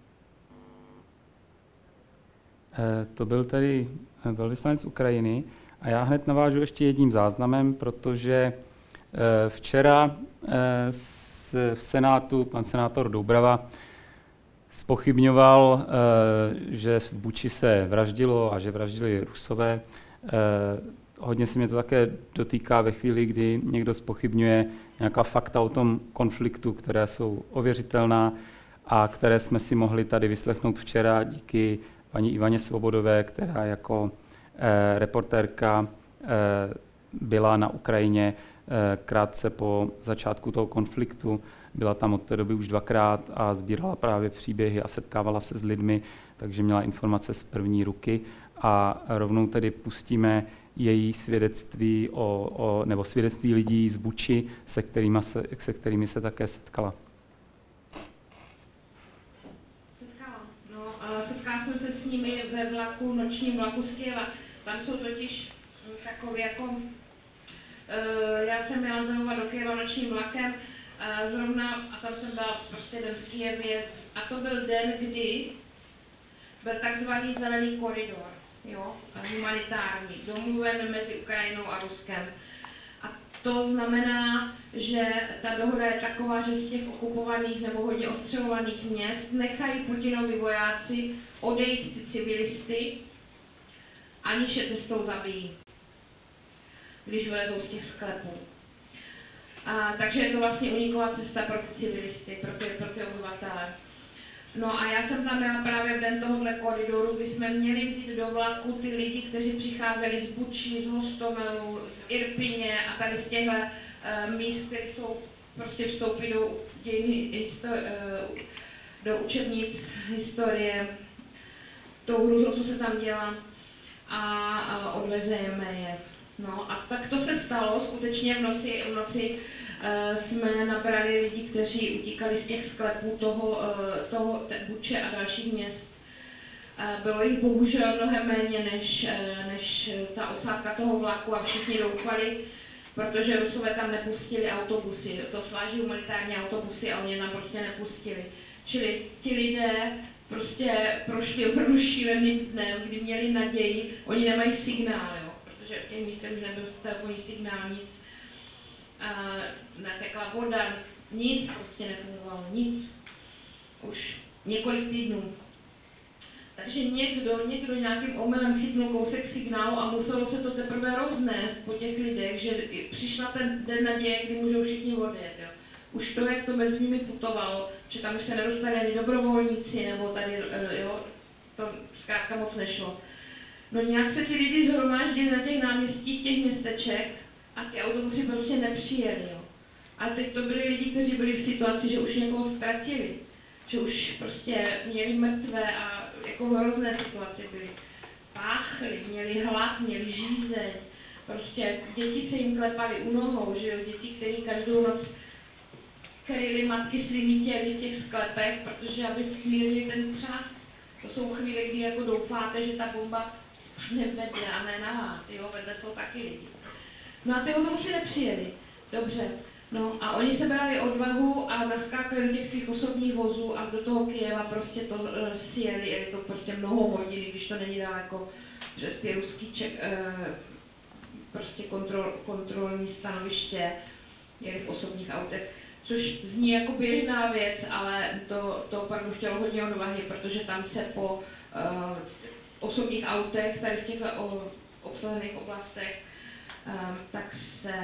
To byl tedy velvyslanec Ukrajiny a já hned navážu ještě jedním záznamem, protože včera v Senátu pan senátor Doubrava zpochybňoval, že v Buči se vraždilo a že vraždili Rusové. Hodně se mě to také dotýká ve chvíli, kdy někdo zpochybňuje nějaká fakta o tom konfliktu, které jsou ověřitelná a které jsme si mohli tady vyslechnout včera díky paní Ivaně Svobodové, která jako reportérka byla na Ukrajině krátce po začátku toho konfliktu. Byla tam od té doby už 2krát a sbírala právě příběhy a setkávala se s lidmi, takže měla informace z první ruky. A rovnou tedy pustíme její svědectví nebo svědectví lidí z Buči, se kterými se také setkala. Setkala jsem se s nimi ve vlaku, nočním vlaku z Kyjeva. Tam jsou totiž takové jako... Já jsem jela znovu do Kyjeva nočním vlakem zrovna a tam jsem byla prostě den v Kyjevě a to byl den, kdy byl takzvaný zelený koridor, jo, humanitární, domluven mezi Ukrajinou a Ruskem. A to znamená, že ta dohoda je taková, že z těch okupovaných nebo hodně ostřelovaných měst nechají Putinovi vojáci odejít ty civilisty, aniž je cestou zabijí, když vylezou z těch sklepů. Takže je to vlastně uniková cesta pro ty civilisty, pro ty obyvatele. No a já jsem tam byla právě v den tohohle koridoru, kdy jsme měli vzít do vlaku ty lidi, kteří přicházeli z Buči, z Hostomelu, z Irpině a tady z těchto míst, které jsou prostě vstoupit do učebnic historie, tou hrůzou, co se tam dělá, a odvezeme je. No a tak to se stalo, skutečně v noci jsme nabrali lidi, kteří utíkali z těch sklepů toho Buče a dalších měst. Bylo jich bohužel mnohem méně než ta osádka toho vlaku a všichni doufali, protože Rusové tam nepustili autobusy, to sváží humanitární autobusy a oni nám prostě nepustili. Čili ti lidé prostě prošli opravdu šíleným dnem, kdy měli naději, oni nemají signál, jo, protože v těch místech už nebyl telefonní signál, nic, netekla voda, nic prostě nefungovalo, nic, už několik týdnů. Takže někdo nějakým omylem chytnul kousek signálu a muselo se to teprve roznést po těch lidech, že přišla ten den naděje, kdy můžou všichni odjet. Jo. Už to, jak to mezi nimi putovalo, že tam už se nedostali ani dobrovolníci, nebo tady, jo, to zkrátka moc nešlo. No nějak se ti lidi zhromáždili na těch náměstích těch městeček a ty autobusy prostě nepřijeli. Jo. A teď to byli lidi, kteří byli v situaci, že už někoho ztratili, že už prostě měli mrtvé a jako v hrozné situaci byli. Páchli, měli hlad, měli žízeň, prostě děti se jim klepaly u nohou, že jo, děti, které každou noc kryly matky svými těly v těch sklepech, protože aby smírnili ten třas. To jsou chvíle, kdy jako doufáte, že ta bomba spadne vedle a ne na vás, jo, vedle jsou taky lidi. No a ty autobusy nepřijeli, dobře. No a oni se brali odvahu a naskákali do těch svých osobních vozů a do toho Kyjeva prostě to sjeli, je to prostě mnoho hodin, když to není daleko přes ty ruský prostě kontrolní stanoviště, jeli v osobních autech. Což zní jako běžná věc, ale to opravdu chtělo hodně odvahy, protože tam se po osobních autech, tady v těchto obsazených oblastech, tak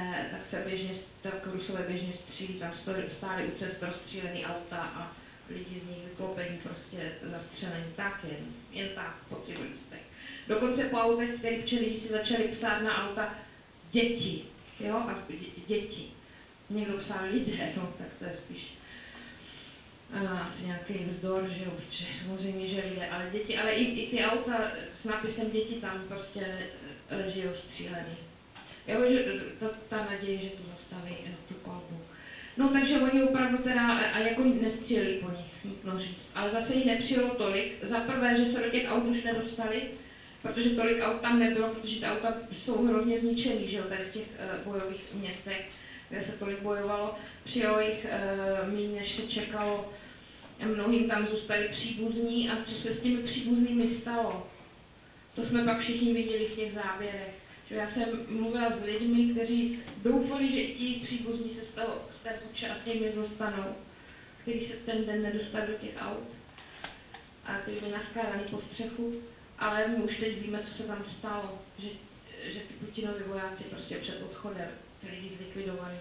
Rusové běžně střílí, tam stály u cest rozstřílený auta a lidi z nich vyklopení, prostě zastřelení, tak jen tak, po civilistech. Dokonce po autech, které lidi si začali psát na auta děti, jo, a děti. Někdo psal lidé, no tak to je spíš asi nějaký vzdor, že jo, protože samozřejmě, že lidé, ale děti, ale i ty auta s nápisem děti tam prostě leží rozstřílený. Jo, že ta naděje, že to zastaví tu palbu. No takže oni opravdu teda, a jako nestříleli po nich, nutno říct, ale zase jich nepřijelo tolik. Za prvé, že se do těch aut už nedostali, protože tolik aut tam nebylo, protože ta auta jsou hrozně zničený, že jo, tady v těch bojových městech, kde se tolik bojovalo, přijelo jich méně, než se čekalo, mnohým tam zůstali příbuzní a co se s těmi příbuznými stalo, to jsme pak všichni viděli v těch záběrech. Že já jsem mluvila s lidmi, kteří doufali, že ti příbuzní se z té části mě zůstanou, kteří se ten den nedostali do těch aut a kteří byli naskládaný po střechu, ale my už teď víme, co se tam stalo, že ty Putinovi vojáci prostě před odchodem ty lidi zlikvidovali.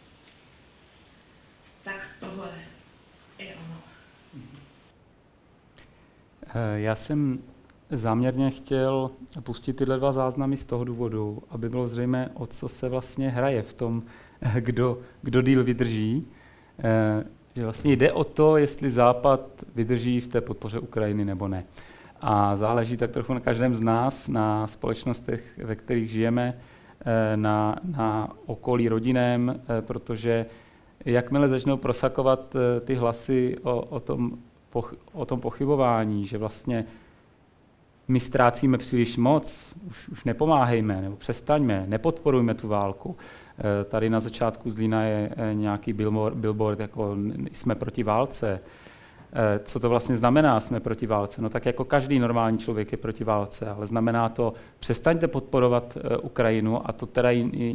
Tak tohle je ono. Já jsem záměrně chtěl pustit tyhle dva záznamy z toho důvodu, aby bylo zřejmé, o co se vlastně hraje v tom, kdo díl vydrží. Že vlastně jde o to, jestli Západ vydrží v té podpoře Ukrajiny nebo ne. A záleží tak trochu na každém z nás, na společnostech, ve kterých žijeme, na okolí rodinném, protože jakmile začnou prosakovat ty hlasy o tom pochybování, že vlastně my ztrácíme příliš moc, už nepomáhejme, nebo přestaňme, nepodporujme tu válku. Tady na začátku Zlína je nějaký billboard, jako jsme proti válce. Co to vlastně znamená, jsme proti válce? No tak jako každý normální člověk je proti válce, ale znamená to, přestaňte podporovat Ukrajinu a to teda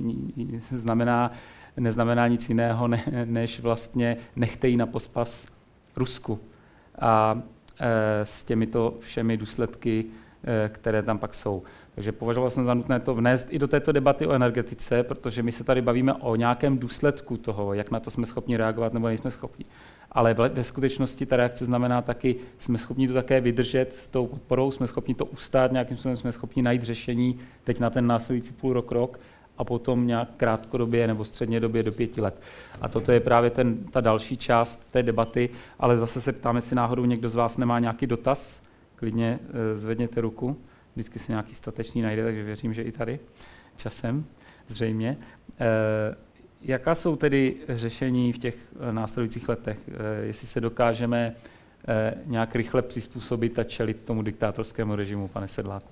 neznamená nic jiného, než vlastně nechte ji na pospas Rusku. A s těmito všemi důsledky, které tam pak jsou. Takže považoval jsem za nutné to vnést i do této debaty o energetice, protože my se tady bavíme o nějakém důsledku toho, jak na to jsme schopni reagovat nebo nejsme schopni. Ale ve skutečnosti ta reakce znamená taky, jsme schopni to také vydržet s tou podporou, jsme schopni to ustát, nějakým způsobem jsme schopni najít řešení teď na ten následující půl rok a potom nějak krátkodobě nebo středně době do 5 let. A toto je právě ta další část té debaty, ale zase se ptáme, jestli náhodou někdo z vás nemá nějaký dotaz, klidně zvedněte ruku, vždycky se nějaký statečný najde, takže věřím, že i tady časem, zřejmě. Jaká jsou tedy řešení v těch následujících letech? Jestli se dokážeme nějak rychle přizpůsobit a čelit tomu diktátorskému režimu, pane Sedláku?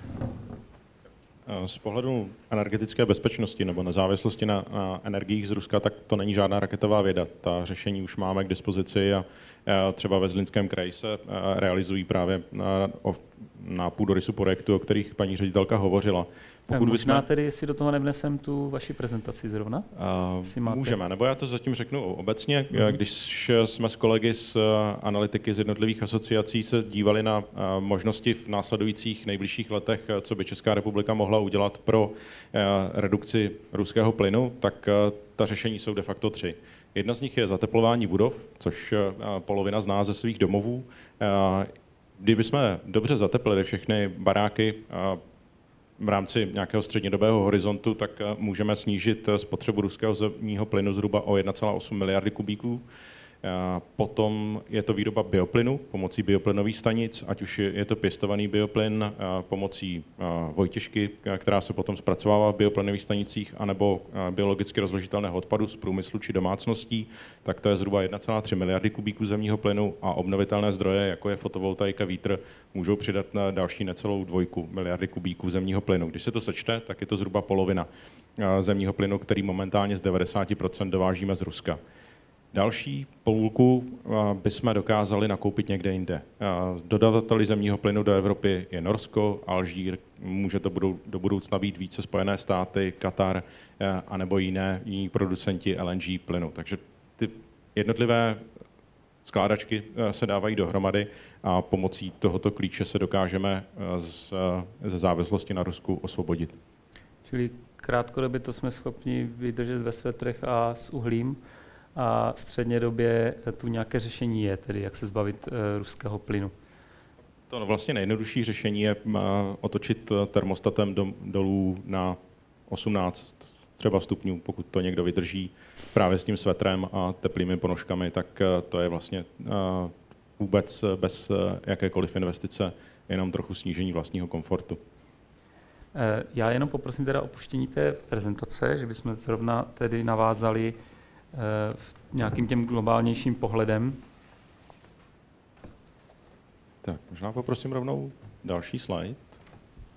Z pohledu energetické bezpečnosti nebo nezávislosti na energiích z Ruska, tak to není žádná raketová věda. Ta řešení už máme k dispozici a třeba ve Zlínském kraji se realizují právě na půdorysu projektu, o kterých paní ředitelka hovořila. Možná tedy, jestli do toho nevnesem tu vaši prezentaci zrovna? Můžeme, nebo já to zatím řeknu obecně. Když jsme s kolegy z analytiky z jednotlivých asociací se dívali na možnosti v následujících nejbližších letech, co by Česká republika mohla udělat pro redukci ruského plynu, tak ta řešení jsou de facto 3. Jedna z nich je zateplování budov, což polovina z nás ze svých domovů. Kdybychom dobře zateplili všechny baráky v rámci nějakého střednědobého horizontu, tak můžeme snížit spotřebu ruského zemního plynu zhruba o 1,8 miliardy kubíků. Potom je to výroba bioplynu pomocí bioplynových stanic, ať už je to pěstovaný bioplyn pomocí vojtěžky, která se potom zpracovává v bioplynových stanicích, anebo biologicky rozložitelného odpadu z průmyslu či domácností, tak to je zhruba 1,3 miliardy kubíků zemního plynu a obnovitelné zdroje, jako je fotovoltaika, vítr, můžou přidat na další necelou 2 miliardy kubíků zemního plynu. Když se to sečte, tak je to zhruba polovina zemního plynu, který momentálně z 90% dovážíme z Ruska. Další půlku bychom dokázali nakoupit někde jinde. Dodavateli zemního plynu do Evropy je Norsko, Alžír, může to do budoucna být více Spojené státy, Katar, anebo jiní producenti LNG plynu. Takže ty jednotlivé skládačky se dávají dohromady a pomocí tohoto klíče se dokážeme ze závislosti na Rusku osvobodit. Čili krátkodobě to jsme schopni vydržet ve svetrech a s uhlím, a středně době tu nějaké řešení je, tedy jak se zbavit ruského plynu. To vlastně nejjednodušší řešení je otočit termostatem dolů na 18 třeba stupňů, pokud to někdo vydrží právě s tím svetrem a teplými ponožkami, tak to je vlastně vůbec bez jakékoliv investice, jenom trochu snížení vlastního komfortu. Já jenom poprosím teda opuštění té prezentace, že bychom zrovna tedy navázali nějakým těm globálnějším pohledem. Tak, možná poprosím rovnou další slide.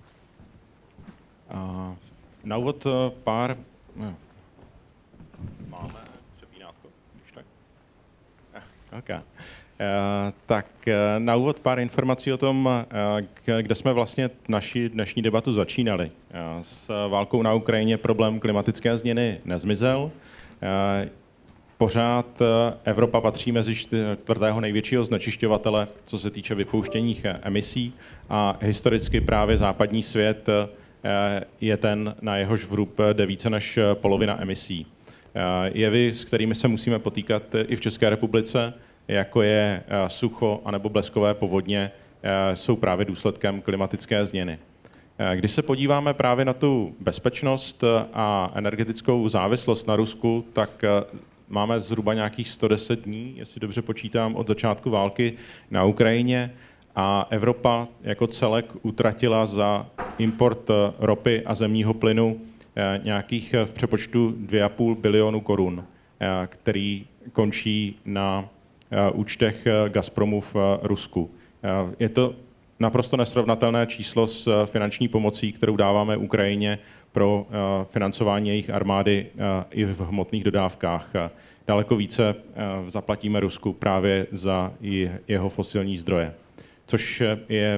Na úvod pár... Máme přepínátko, když tak. Okay. Tak na úvod pár informací o tom, kde jsme vlastně naši dnešní debatu začínali. S válkou na Ukrajině problém klimatické změny nezmizel. Pořád Evropa patří mezi čtvrtého největšího znečišťovatele, co se týče vypouštěných emisí, a historicky právě západní svět je ten, na jehož vrub jde více než polovina emisí. Jevy, s kterými se musíme potýkat i v České republice, jako je sucho anebo bleskové povodně, jsou právě důsledkem klimatické změny. Když se podíváme právě na tu bezpečnost a energetickou závislost na Rusku, tak máme zhruba nějakých 110 dní, jestli dobře počítám, od začátku války na Ukrajině, a Evropa jako celek utratila za import ropy a zemního plynu nějakých v přepočtu 2,5 bilionu korun, který končí na účtech Gazpromu v Rusku. Je to naprosto nesrovnatelné číslo s finanční pomocí, kterou dáváme Ukrajině pro financování jejich armády i v hmotných dodávkách. Daleko více zaplatíme Rusku právě za jeho fosilní zdroje, což je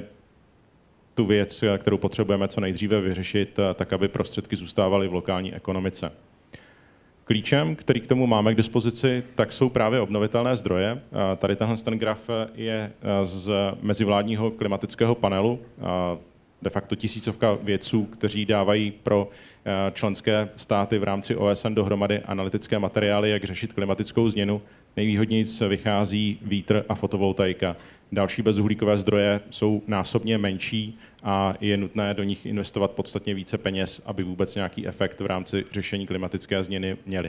tu věc, kterou potřebujeme co nejdříve vyřešit, tak aby prostředky zůstávaly v lokální ekonomice. Klíčem, který k tomu máme k dispozici, tak jsou právě obnovitelné zdroje. Tady ten graf je z mezivládního klimatického panelu, de facto tisícovka vědců, kteří dávají pro členské státy v rámci OSN dohromady analytické materiály, jak řešit klimatickou změnu. Nejvýhodněji vychází vítr a fotovoltaika. Další bezuhlíkové zdroje jsou násobně menší a je nutné do nich investovat podstatně více peněz, aby vůbec nějaký efekt v rámci řešení klimatické změny měli.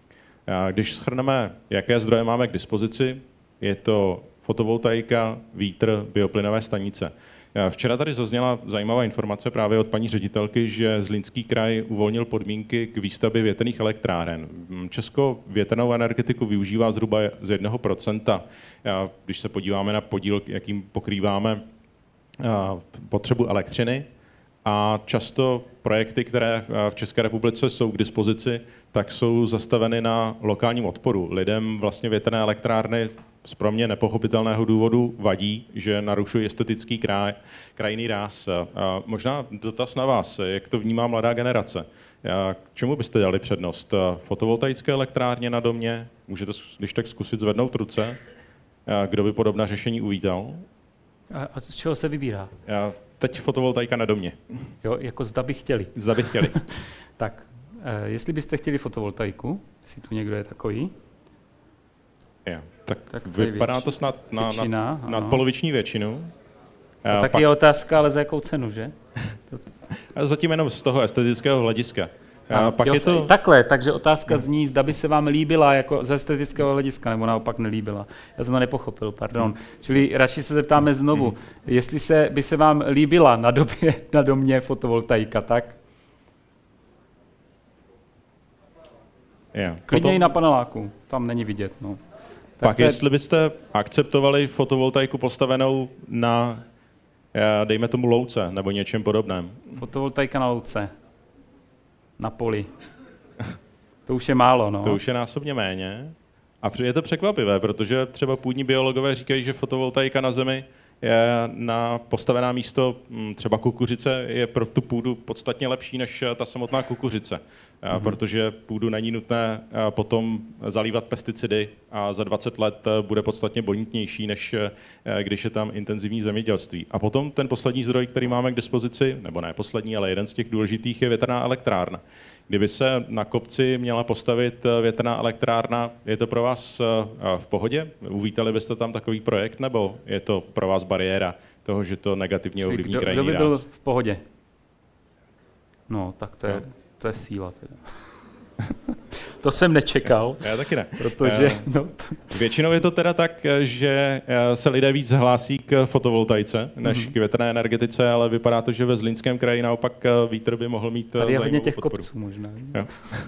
Když shrneme, jaké zdroje máme k dispozici, je to fotovoltaika, vítr, bioplynové stanice. Včera tady zazněla zajímavá informace právě od paní ředitelky, že Zlínský kraj uvolnil podmínky k výstavbě větrných elektráren. Česko větrnou energetiku využívá zhruba z 1%. Když se podíváme na podíl, jakým pokrýváme potřebu elektřiny, a často projekty, které v České republice jsou k dispozici, tak jsou zastaveny na lokálním odporu. Lidem vlastně větrné elektrárny z pro mě nepochopitelného důvodu vadí, že narušují estetický krajinný ráz. Možná dotaz na vás, jak to vnímá mladá generace. K čemu byste dali přednost? Fotovoltaické elektrárně na domě? Můžete, když tak, zkusit zvednout ruce? Kdo by podobná řešení uvítal? A z čeho se vybírá? Teď fotovoltaika na domě. Jo, jako zda by chtěli. Zda by chtěli. Tak, jestli byste chtěli fotovoltaiku, jestli tu někdo je takový, tak vypadá to snad na nadpoloviční většinu. A taky je otázka, ale za jakou cenu, že? Zatím jenom z toho estetického hlediska. Pak jo, je to... Takhle, takže otázka zní, zda by se vám líbila jako ze estetického hlediska, nebo naopak nelíbila. Já jsem to nepochopil, pardon. Čili radši se zeptáme znovu, jestli by se vám líbila na domě fotovoltaika, tak? Klidně i na paneláku, tam není vidět. No. Pak jestli byste akceptovali fotovoltaiku postavenou na, dejme tomu, louce nebo něčem podobném. Fotovoltaika na louce. Na poli. To už je málo, no. To už je násobně méně. A je to překvapivé, protože třeba půdní biologové říkají, že fotovoltaika na zemi je na postavená místo třeba kukuřice je pro tu půdu podstatně lepší než ta samotná kukuřice. Protože půdu není nutné potom zalívat pesticidy a za 20 let bude podstatně bonitnější, než když je tam intenzivní zemědělství. A potom ten poslední zdroj, který máme k dispozici, nebo ne poslední, ale jeden z těch důležitých, je větrná elektrárna. Kdyby se na kopci měla postavit větrná elektrárna, je to pro vás v pohodě? Uvítali byste tam takový projekt, nebo je to pro vás bariéra toho, že to negativně ovlivní krajinný ráz? Kdo by byl v pohodě? No, tak to je síla teda. To jsem nečekal. Já taky ne. Protože, Většinou je to teda tak, že se lidé víc hlásí k fotovoltaice než k větrné energetice, ale vypadá to, že ve Zlínském kraji naopak vítr by mohl mít tady je hodně těch podporu. kopců možná. Jo.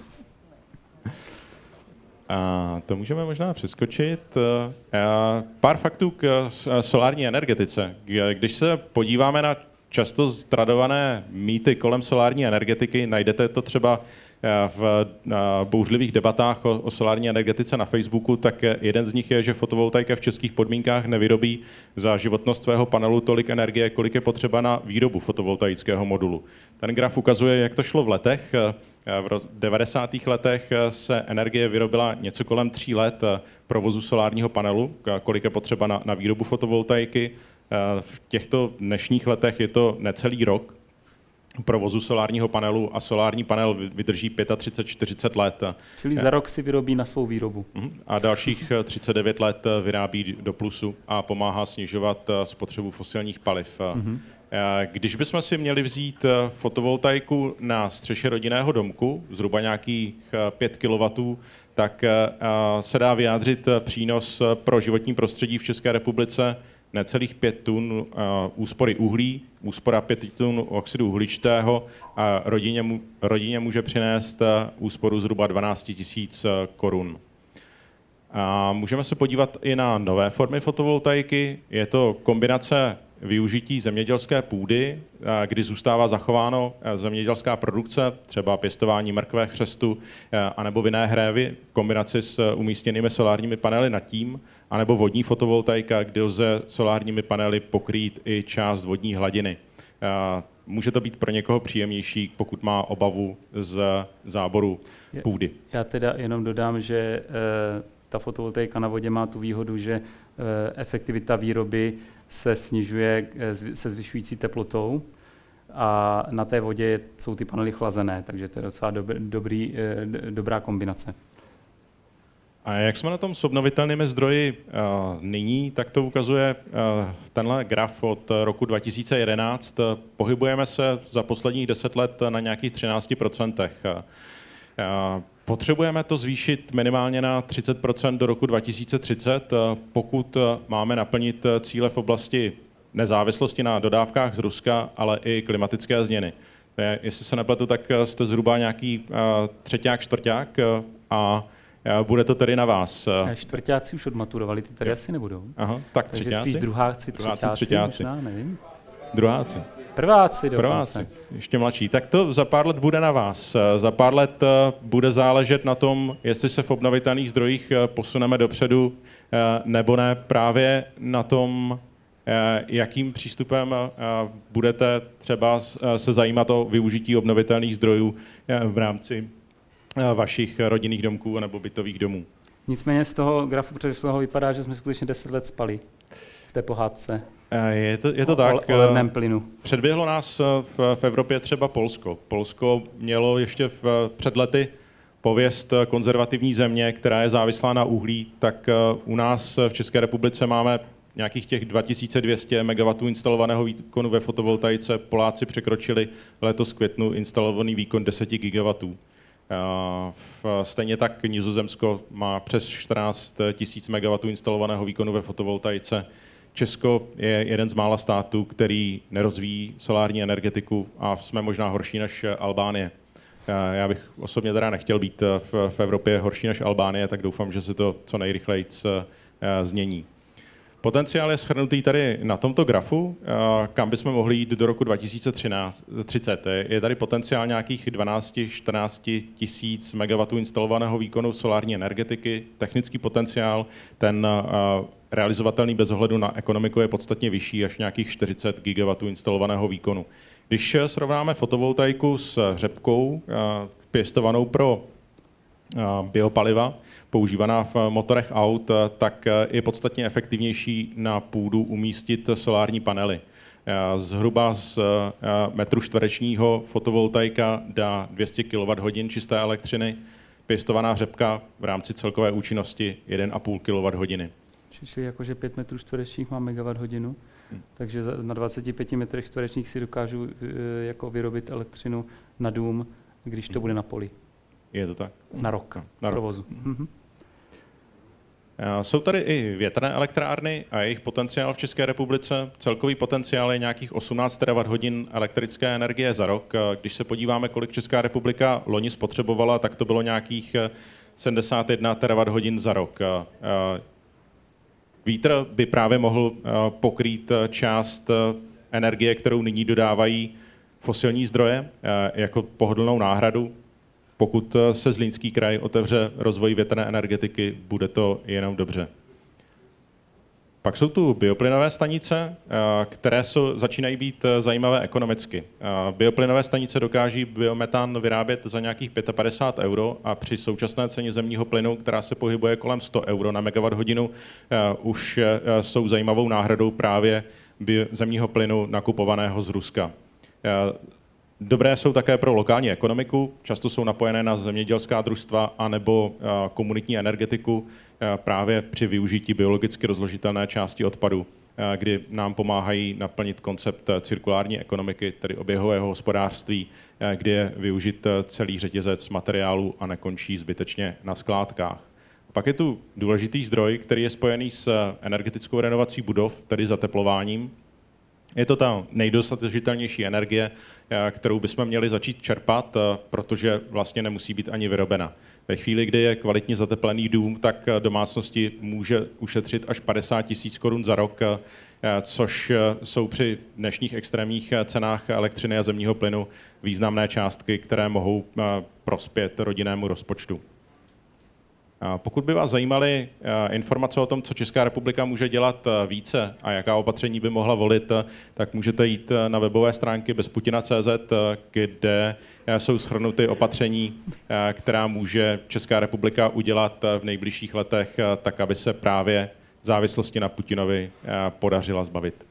A to můžeme možná přeskočit. Pár faktů k solární energetice. Když se podíváme na často tradované mýty kolem solární energetiky. Najdete to třeba v bouřlivých debatách o solární energetice na Facebooku, tak jeden z nich je, že fotovoltaika v českých podmínkách nevyrobí za životnost svého panelu tolik energie, kolik je potřeba na výrobu fotovoltaického modulu. Ten graf ukazuje, jak to šlo v letech. V 90. letech se energie vyrobila něco kolem 3 let provozu solárního panelu, kolik je potřeba na výrobu fotovoltaiky. V těchto dnešních letech je to necelý rok provozu solárního panelu a solární panel vydrží 35-40 let. Čili za rok si vyrobí na svou výrobu. A dalších 39 let vyrábí do plusu a pomáhá snižovat spotřebu fosilních paliv. Když bychom si měli vzít fotovoltaiku na střeše rodinného domku, zhruba nějakých 5 kW, tak se dá vyjádřit přínos pro životní prostředí v České republice necelých 5 tun úspory uhlí, úspora 5 tun oxidu uhličitého a rodině může přinést úsporu zhruba 12 000 korun. A můžeme se podívat i na nové formy fotovoltaiky. Je to kombinace využití zemědělské půdy, kdy zůstává zachováno zemědělská produkce, třeba pěstování mrkve, chřestu, anebo vinné hrévy v kombinaci s umístěnými solárními panely nad tím, anebo vodní fotovoltaika, kdy lze solárními panely pokrýt i část vodní hladiny. Může to být pro někoho příjemnější, pokud má obavu z záboru půdy. Já teda jenom dodám, že ta fotovoltaika na vodě má tu výhodu, že efektivita výroby se snižuje se zvyšující teplotou a na té vodě jsou ty panely chlazené, takže to je docela dobrá kombinace. A jak jsme na tom s obnovitelnými zdroji nyní, tak to ukazuje tenhle graf od roku 2011. Pohybujeme se za posledních 10 let na nějakých 13%. Potřebujeme to zvýšit minimálně na 30% do roku 2030, pokud máme naplnit cíle v oblasti nezávislosti na dodávkách z Ruska, ale i klimatické změny. Jestli se nepletu, tak jste zhruba nějaký třeťák, čtvrťák a bude to tedy na vás. Čtvrťáci už odmaturovali, ty tady asi nebudou. Aha, tak takže třeťáci? Spíš druháci, třeťáci. Možná, nevím. Druháci. Prváci. Ještě mladší. Tak to za pár let bude na vás. Za pár let bude záležet na tom, jestli se v obnovitelných zdrojích posuneme dopředu, nebo ne, právě na tom, jakým přístupem budete třeba se zajímat o využití obnovitelných zdrojů v rámci vašich rodinných domků nebo bytových domů. Nicméně z toho grafu předešlého vypadá, že jsme skutečně 10 let spali v té pohádce. Je to tak. O levném plynu. Předběhlo nás v Evropě třeba Polsko. Polsko mělo ještě před lety pověst konzervativní země, která je závislá na uhlí, tak u nás v České republice máme nějakých těch 2200 MW instalovaného výkonu ve fotovoltaice. Poláci překročili letos v květnu instalovaný výkon 10 GW. Stejně tak Nizozemsko má přes 14 000 MW instalovaného výkonu ve fotovoltaice. Česko je jeden z mála států, který nerozvíjí solární energetiku a jsme možná horší než Albánie. Já bych osobně teda nechtěl být v Evropě horší než Albánie, tak doufám, že se to co nejrychleji změní. Potenciál je shrnutý tady na tomto grafu, kam bychom mohli jít do roku 2030. Je tady potenciál nějakých 12-14 tisíc MW instalovaného výkonu solární energetiky. Technický potenciál, ten realizovatelný bez ohledu na ekonomiku, je podstatně vyšší, až nějakých 40 GW instalovaného výkonu. Když srovnáme fotovoltaiku s řepkou pěstovanou pro biopaliva, používaná v motorech aut, tak je podstatně efektivnější na půdu umístit solární panely. Zhruba z metru čtverečního fotovoltaika dá 200 kWh čisté elektřiny, pěstovaná řepka v rámci celkové účinnosti 1,5 kWh. Čili jakože 5 metrů čtverečních má megawatt-hodinu, takže na 25 metrech čtverečních si dokážu jako vyrobit elektřinu na dům, když to bude na poli. Je to tak? Na rok provozu. Jsou tady i větrné elektrárny a jejich potenciál v České republice. Celkový potenciál je nějakých 18 TWh elektrické energie za rok. Když se podíváme, kolik Česká republika loni spotřebovala, tak to bylo nějakých 71 TWh za rok. Vítr by právě mohl pokrýt část energie, kterou nyní dodávají fosilní zdroje, jako pohodlnou náhradu. Pokud se Zlínský kraj otevře rozvoji větrné energetiky, bude to jenom dobře. Pak jsou tu bioplynové stanice, které začínají být zajímavé ekonomicky. Bioplynové stanice dokáží biometan vyrábět za nějakých 55 € a při současné ceně zemního plynu, která se pohybuje kolem 100 € na megawatt-hodinu, už jsou zajímavou náhradou právě zemního plynu nakupovaného z Ruska. Dobré jsou také pro lokální ekonomiku, často jsou napojené na zemědělská družstva anebo komunitní energetiku právě při využití biologicky rozložitelné části odpadu, kdy nám pomáhají naplnit koncept cirkulární ekonomiky, tedy oběhového hospodářství, kdy je využit celý řetězec materiálu a nekončí zbytečně na skládkách. Pak je tu důležitý zdroj, který je spojený s energetickou renovací budov, tedy zateplováním. Je to ta nejdosažitelnější energie, kterou bychom měli začít čerpat, protože vlastně nemusí být ani vyrobena. Ve chvíli, kdy je kvalitně zateplený dům, tak domácnosti může ušetřit až 50 000 korun za rok, což jsou při dnešních extrémních cenách elektřiny a zemního plynu významné částky, které mohou prospět rodinnému rozpočtu. Pokud by vás zajímaly informace o tom, co Česká republika může dělat více a jaká opatření by mohla volit, tak můžete jít na webové stránky bezputina.cz, kde jsou shrnuty opatření, která může Česká republika udělat v nejbližších letech, tak aby se právě závislosti na Putinovi podařila zbavit.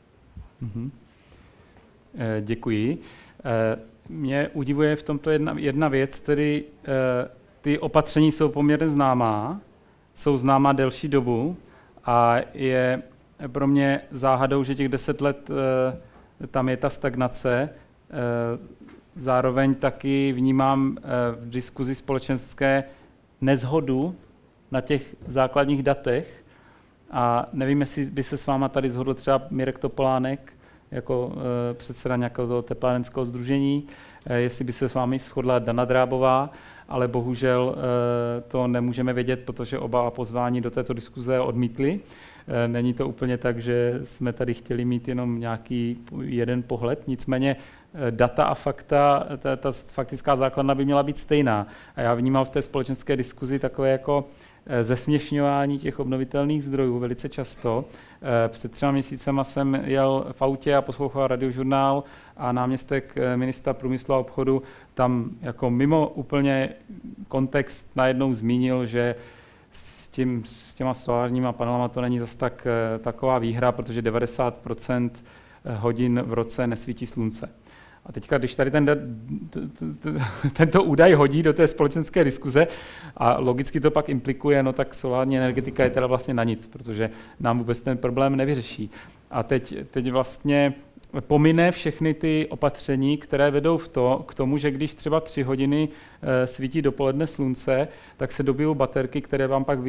Děkuji. Mě udivuje v tomto jedna věc, tedy ty opatření jsou poměrně známá, jsou známá delší dobu a je pro mě záhadou, že těch 10 let tam je ta stagnace. Zároveň taky vnímám v diskuzi společenské neshodu na těch základních datech a nevím, jestli by se s váma tady shodl třeba Mirek Topolánek jako předseda nějakého toho teplárenského sdružení, jestli by se s vámi shodla Dana Drábová, ale bohužel to nemůžeme vědět, protože oba pozvání do této diskuze odmítli. Není to úplně tak, že jsme tady chtěli mít jenom nějaký jeden pohled, nicméně data a fakta, ta faktická základna by měla být stejná. A já vnímal v té společenské diskuzi takové jako zesměšňování těch obnovitelných zdrojů velice často. Před 3 měsícema jsem jel v autě a poslouchal Radiožurnál a náměstek ministra průmyslu a obchodu tam jako mimo úplně kontext najednou zmínil, že s těma solárníma panelama to není zas taková výhra, protože 90% hodin v roce nesvítí slunce. A teďka, když tady tento údaj hodí do té společenské diskuze a logicky to pak implikuje, no tak solární energetika je teda vlastně na nic, protože nám vůbec ten problém nevyřeší. A teď vlastně pomine všechny ty opatření, které vedou k tomu, že když třeba 3 hodiny svítí dopoledne slunce, tak se dobijou baterky, které vám pak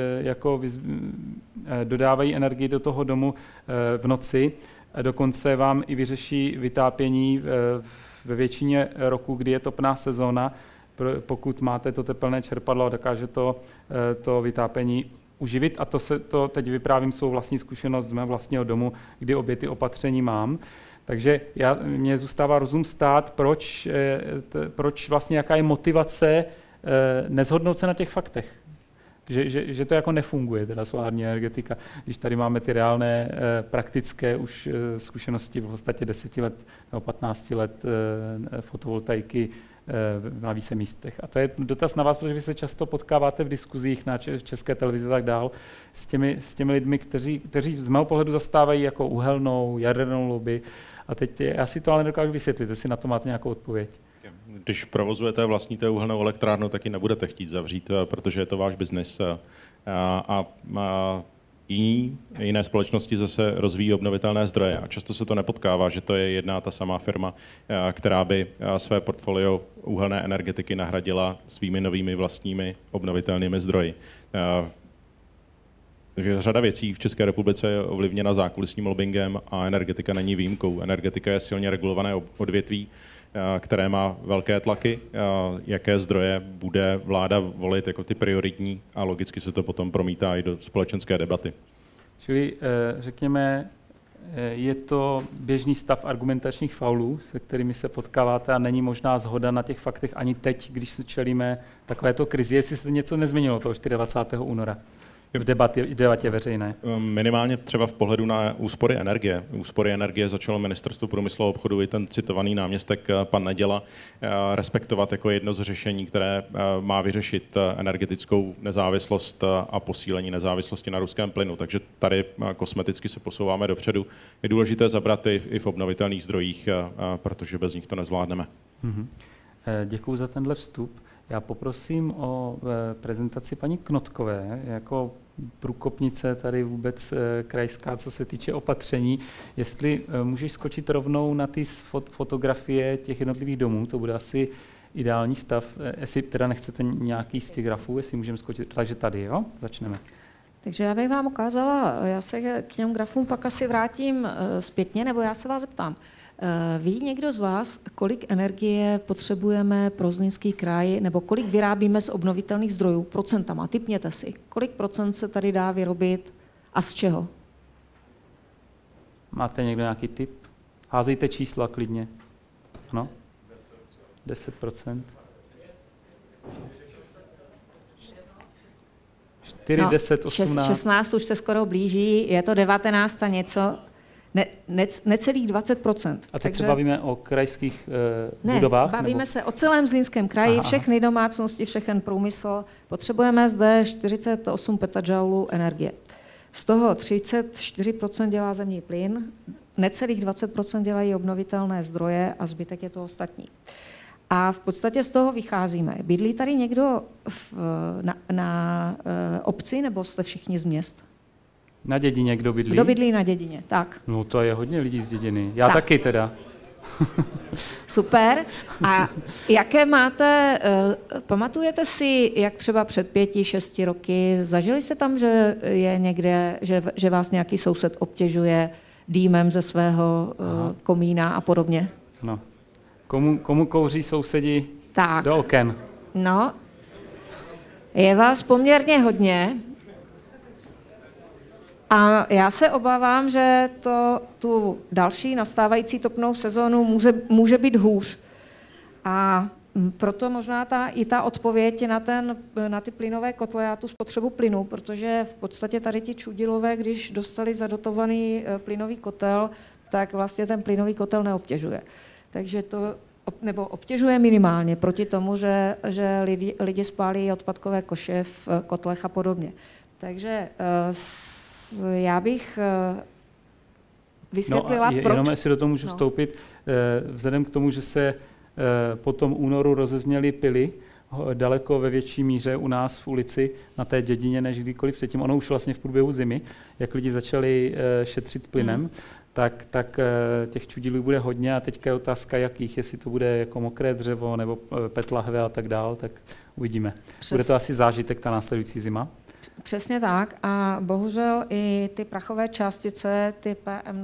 dodávají energii do toho domu v noci. Dokonce vám i vyřeší vytápění ve většině roku, kdy je topná sezóna. Pokud máte to tepelné čerpadlo, dokáže to vytápění uživit. A to teď vyprávím svou vlastní zkušenost z mého vlastního domu, kdy obě ty opatření mám. Takže mně zůstává rozum stát, proč vlastně, jaká je motivace neshodnout se na těch faktech. Že to jako nefunguje, teda solární energetika, když tady máme ty reálné praktické už zkušenosti v podstatě 10 let nebo 15 let fotovoltaiky na více místech. A to je dotaz na vás, protože vy se často potkáváte v diskuzích na České televizi a tak dál s těmi lidmi, kteří z mého pohledu zastávají jako uhelnou, jadernou lobby. A teď já si to ale nedokážu vysvětlit, jestli na to máte nějakou odpověď. Když provozujete vlastníte uhelnou elektrárnu, tak ji nebudete chtít zavřít, protože je to váš biznis. A jiné společnosti zase rozvíjí obnovitelné zdroje. A často se to nepotkává, že to je jedna ta samá firma, která by své portfolio uhelné energetiky nahradila svými novými vlastními obnovitelnými zdroji. Takže řada věcí v České republice je ovlivněna zákulisním lobbingem a energetika není výjimkou. Energetika je silně regulované odvětví, které má velké tlaky, jaké zdroje bude vláda volit jako ty prioritní a logicky se to potom promítá i do společenské debaty. Čili řekněme, Je to běžný stav argumentačních faulů, se kterými se potkáváte a není možná shoda na těch faktech ani teď, když čelíme takovéto krizi, jestli se něco nezměnilo toho 24. února v debatě veřejné. Minimálně třeba v pohledu na úspory energie. Úspory energie začalo Ministerstvo průmyslu a obchodu i ten citovaný náměstek pan Neděla respektovat jako jedno z řešení, které má vyřešit energetickou nezávislost a posílení nezávislosti na ruském plynu. Takže tady kosmeticky se posouváme dopředu. Je důležité zabrat i v obnovitelných zdrojích, protože bez nich to nezvládneme. Děkuji za tenhle vstup. Já poprosím o prezentaci paní Knotkové jako průkopnice tady vůbec krajská, co se týče opatření. Jestli můžeš skočit rovnou na ty fotografie těch jednotlivých domů, to bude asi ideální stav. Jestli teda nechcete nějaký z těch grafů, jestli můžeme skočit. Takže tady, jo? Začneme. Takže já bych vám ukázala, já se k těm grafům pak asi vrátím zpětně, nebo já se vás zeptám. Ví někdo z vás, kolik energie potřebujeme pro Zlínský kraj, nebo kolik vyrábíme z obnovitelných zdrojů procentama? Tipněte si, kolik procent se tady dá vyrobit a z čeho? Máte někdo nějaký tip? Házejte čísla klidně. Ano? 10%. 4, 10, 18. 16 už se skoro blíží, je to 19 a něco. Necelých 20%. A teď se bavíme o krajských budovách? Bavíme se o celém Zlínském kraji, všechny domácnosti, všechen průmysl. Potřebujeme zde 48 petajoulů energie. Z toho 34% dělá zemní plyn, necelých 20% dělají obnovitelné zdroje a zbytek je to ostatní. A v podstatě z toho vycházíme. Bydlí tady někdo na obci, nebo jste všichni z měst? Na dědině kdo bydlí? Kdo bydlí na dědině, tak. No to je hodně lidí z dědiny. Já taky teda. Super. A jaké máte, pamatujete si, jak třeba před 5-6 roky, zažili se tam, že je někde, že vás nějaký soused obtěžuje dýmem ze svého komína a podobně? No. Komu kouří sousedi tak. Do oken? No, je vás poměrně hodně. A já se obávám, že tu další nastávající topnou sezónu může být hůř. A proto možná i ta odpověď na ty plynové kotle a tu spotřebu plynu, protože v podstatě tady ti čudilové, když dostali zadotovaný plynový kotel, tak vlastně ten plynový kotel neobtěžuje. Takže to nebo obtěžuje minimálně proti tomu, že lidi spálí odpadkové koše v kotlech a podobně. Takže já bych vysvětlila, proč. Jenom jestli do toho můžu vstoupit, vzhledem k tomu, že se po tom únoru rozezněly pily daleko ve větší míře u nás v ulici na té dědině, než kdykoliv předtím. Ono už vlastně v průběhu zimy, jak lidi začali šetřit plynem, tak těch čudilů bude hodně a teďka je otázka, jakých, jestli to bude jako mokré dřevo nebo PET lahve a tak dál, tak uvidíme. Bude to asi zážitek ta následující zima? Přesně tak a bohužel i ty prachové částice, ty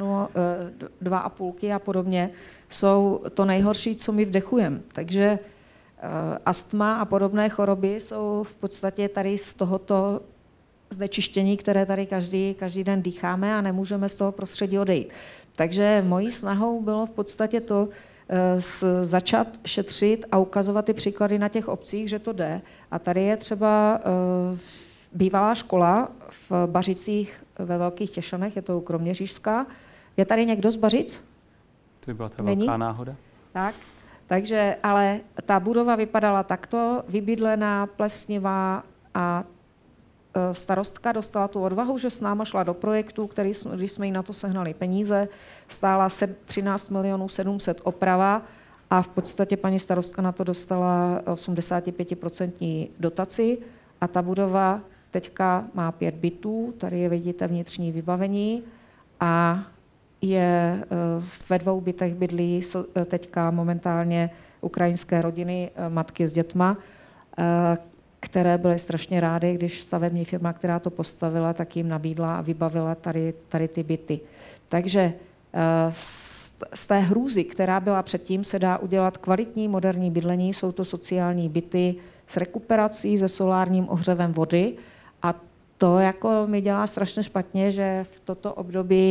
PM2,5 a podobně, jsou to nejhorší, co my vdechujeme. Takže astma a podobné choroby jsou v podstatě tady z tohoto znečištění, které tady každý den dýcháme a nemůžeme z toho prostředí odejít. Takže mojí snahou bylo v podstatě to začat šetřit a ukazovat ty příklady na těch obcích, že to jde. A tady je třeba bývalá škola v Bařicích ve Velkých Těšanech, je to Kroměřížská. Je tady někdo z Bařic? To by byla ta velká náhoda. Tak, takže, ale ta budova vypadala takto, vybydlená, plesnivá a starostka dostala tu odvahu, že s náma šla do projektu, když jsme jí na to sehnali peníze, stála 13 700 000 oprava a v podstatě paní starostka na to dostala 85% dotaci a ta budova teďka má 5 bytů, tady je vidíte vnitřní vybavení a je ve 2 bytech bydlí teďka momentálně ukrajinské rodiny, matky s dětma, které byly strašně rády, když stavební firma, která to postavila, tak jim nabídla a vybavila tady ty byty. Takže z té hrůzy, která byla předtím, se dá udělat kvalitní moderní bydlení, jsou to sociální byty s rekuperací, se solárním ohřevem vody a to jako mi dělá strašně špatně, že v toto období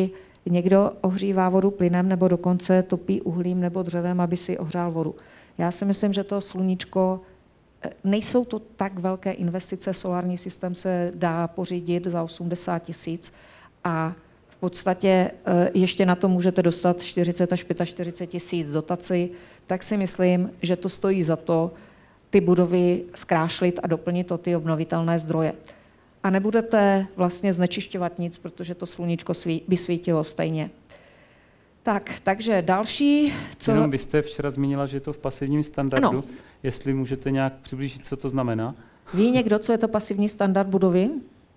někdo ohřívá vodu plynem nebo dokonce topí uhlím nebo dřevem, aby si ohřál vodu. Já si myslím, že to sluníčko, nejsou to tak velké investice, solární systém se dá pořídit za 80 000 a v podstatě ještě na to můžete dostat 40 až 45 000 dotací, tak si myslím, že to stojí za to ty budovy zkrášlit a doplnit o ty obnovitelné zdroje. A nebudete vlastně znečišťovat nic, protože to sluníčko by svítilo stejně. Takže další, co... Jenom vy jste včera zmínila, že je to v pasivním standardu. Ano. Jestli můžete nějak přiblížit, co to znamená? Ví někdo, co je to pasivní standard budovy?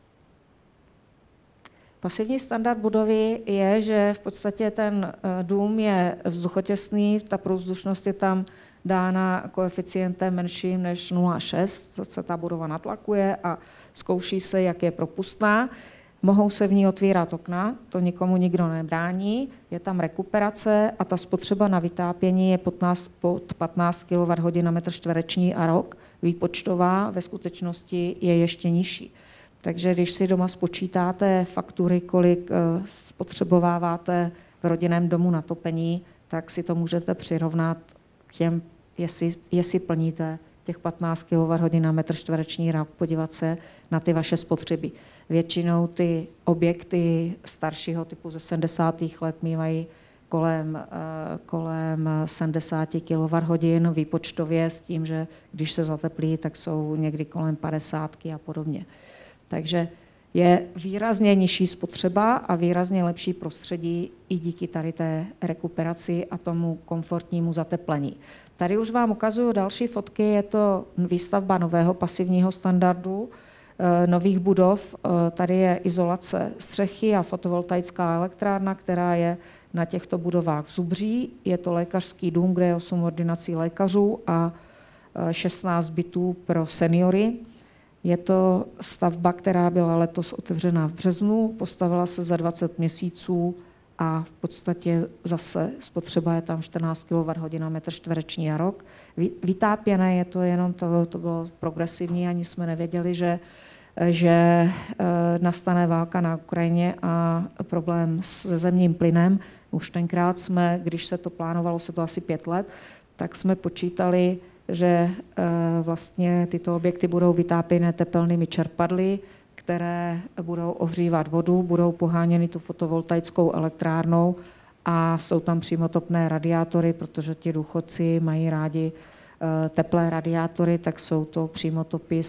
Pasivní standard budovy je, že v podstatě ten dům je vzduchotěsný, ta průzdušnost je tam dána koeficientem menším než 0,6, se ta budova natlakuje a zkouší se, jak je propustná. Mohou se v ní otvírat okna, to nikomu nikdo nebrání, je tam rekuperace a ta spotřeba na vytápění je pod 15 kWh na metr čtvereční a rok. Výpočtová ve skutečnosti je ještě nižší. Takže když si doma spočítáte faktury, kolik spotřebováváte v rodinném domu na topení, tak si to můžete přirovnat k těm, jestli plníte těch 15 kWh na metr čtvereční rok, podívat se na ty vaše spotřeby. Většinou ty objekty staršího typu ze 70. let mývají kolem 70 kWh výpočtově s tím, že když se zateplí, tak jsou někdy kolem 50 a podobně. Takže je výrazně nižší spotřeba a výrazně lepší prostředí i díky tady té rekuperaci a tomu komfortnímu zateplení. Tady už vám ukazuju další fotky, je to výstavba nového pasivního standardu, nových budov. Tady je izolace střechy a fotovoltaická elektrárna, která je na těchto budovách v Zubří. Je to lékařský dům, kde je 8 ordinací lékařů a 16 bytů pro seniory. Je to stavba, která byla letos otevřena v březnu, postavila se za 20 měsíců a v podstatě zase spotřeba je tam 14 kWh na metr čtvereční a rok. Vytápěné je to jenom, to bylo progresivní, ani jsme nevěděli, že nastane válka na Ukrajině a problém se zemním plynem. Už tenkrát jsme, když se to plánovalo, se to asi 5 let, tak jsme počítali, že vlastně tyto objekty budou vytápěné tepelnými čerpadly, které budou ohřívat vodu, budou poháněny tu fotovoltaickou elektrárnou a jsou tam přímotopné radiátory, protože ti důchodci mají rádi teplé radiátory, tak jsou to přímotopy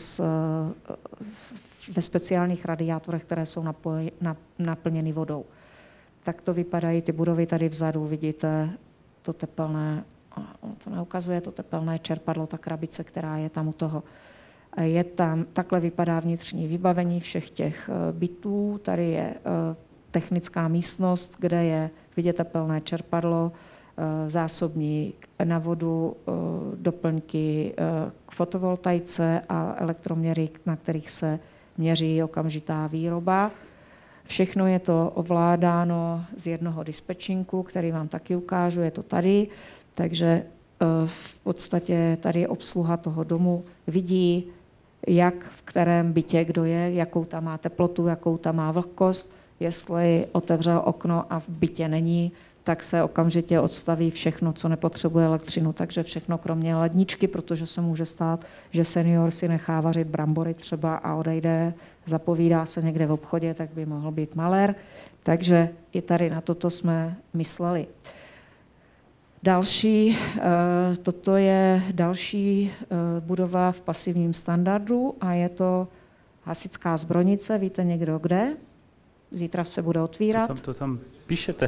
ve speciálních radiátorech, které jsou naplněny vodou. Tak to vypadají ty budovy tady vzadu, vidíte to tepelné, to neukazuje to tepelné čerpadlo, ta krabice, která je tam u toho. Je tam, takhle vypadá vnitřní vybavení všech těch bytů, tady je technická místnost, kde je vidět tepelné čerpadlo, zásobník na vodu, doplňky k fotovoltaice a elektroměry, na kterých se měří okamžitá výroba. Všechno je to ovládáno z jednoho dispečinku, který vám taky ukážu, je to tady, takže v podstatě tady je obsluha toho domu, vidí, jak v kterém bytě kdo je, jakou tam má teplotu, jakou tam má vlhkost, jestli otevřel okno a v bytě není, tak se okamžitě odstaví všechno, co nepotřebuje elektřinu, takže všechno kromě ledničky, protože se může stát, že senior si nechá vařit brambory třeba a odejde, zapovídá se někde v obchodě, tak by mohl být malér, takže i tady na toto jsme mysleli. Toto je další budova v pasivním standardu a je to hasičská zbrojnice, víte někdo kde? Zítra se bude otvírat. To tam píšete.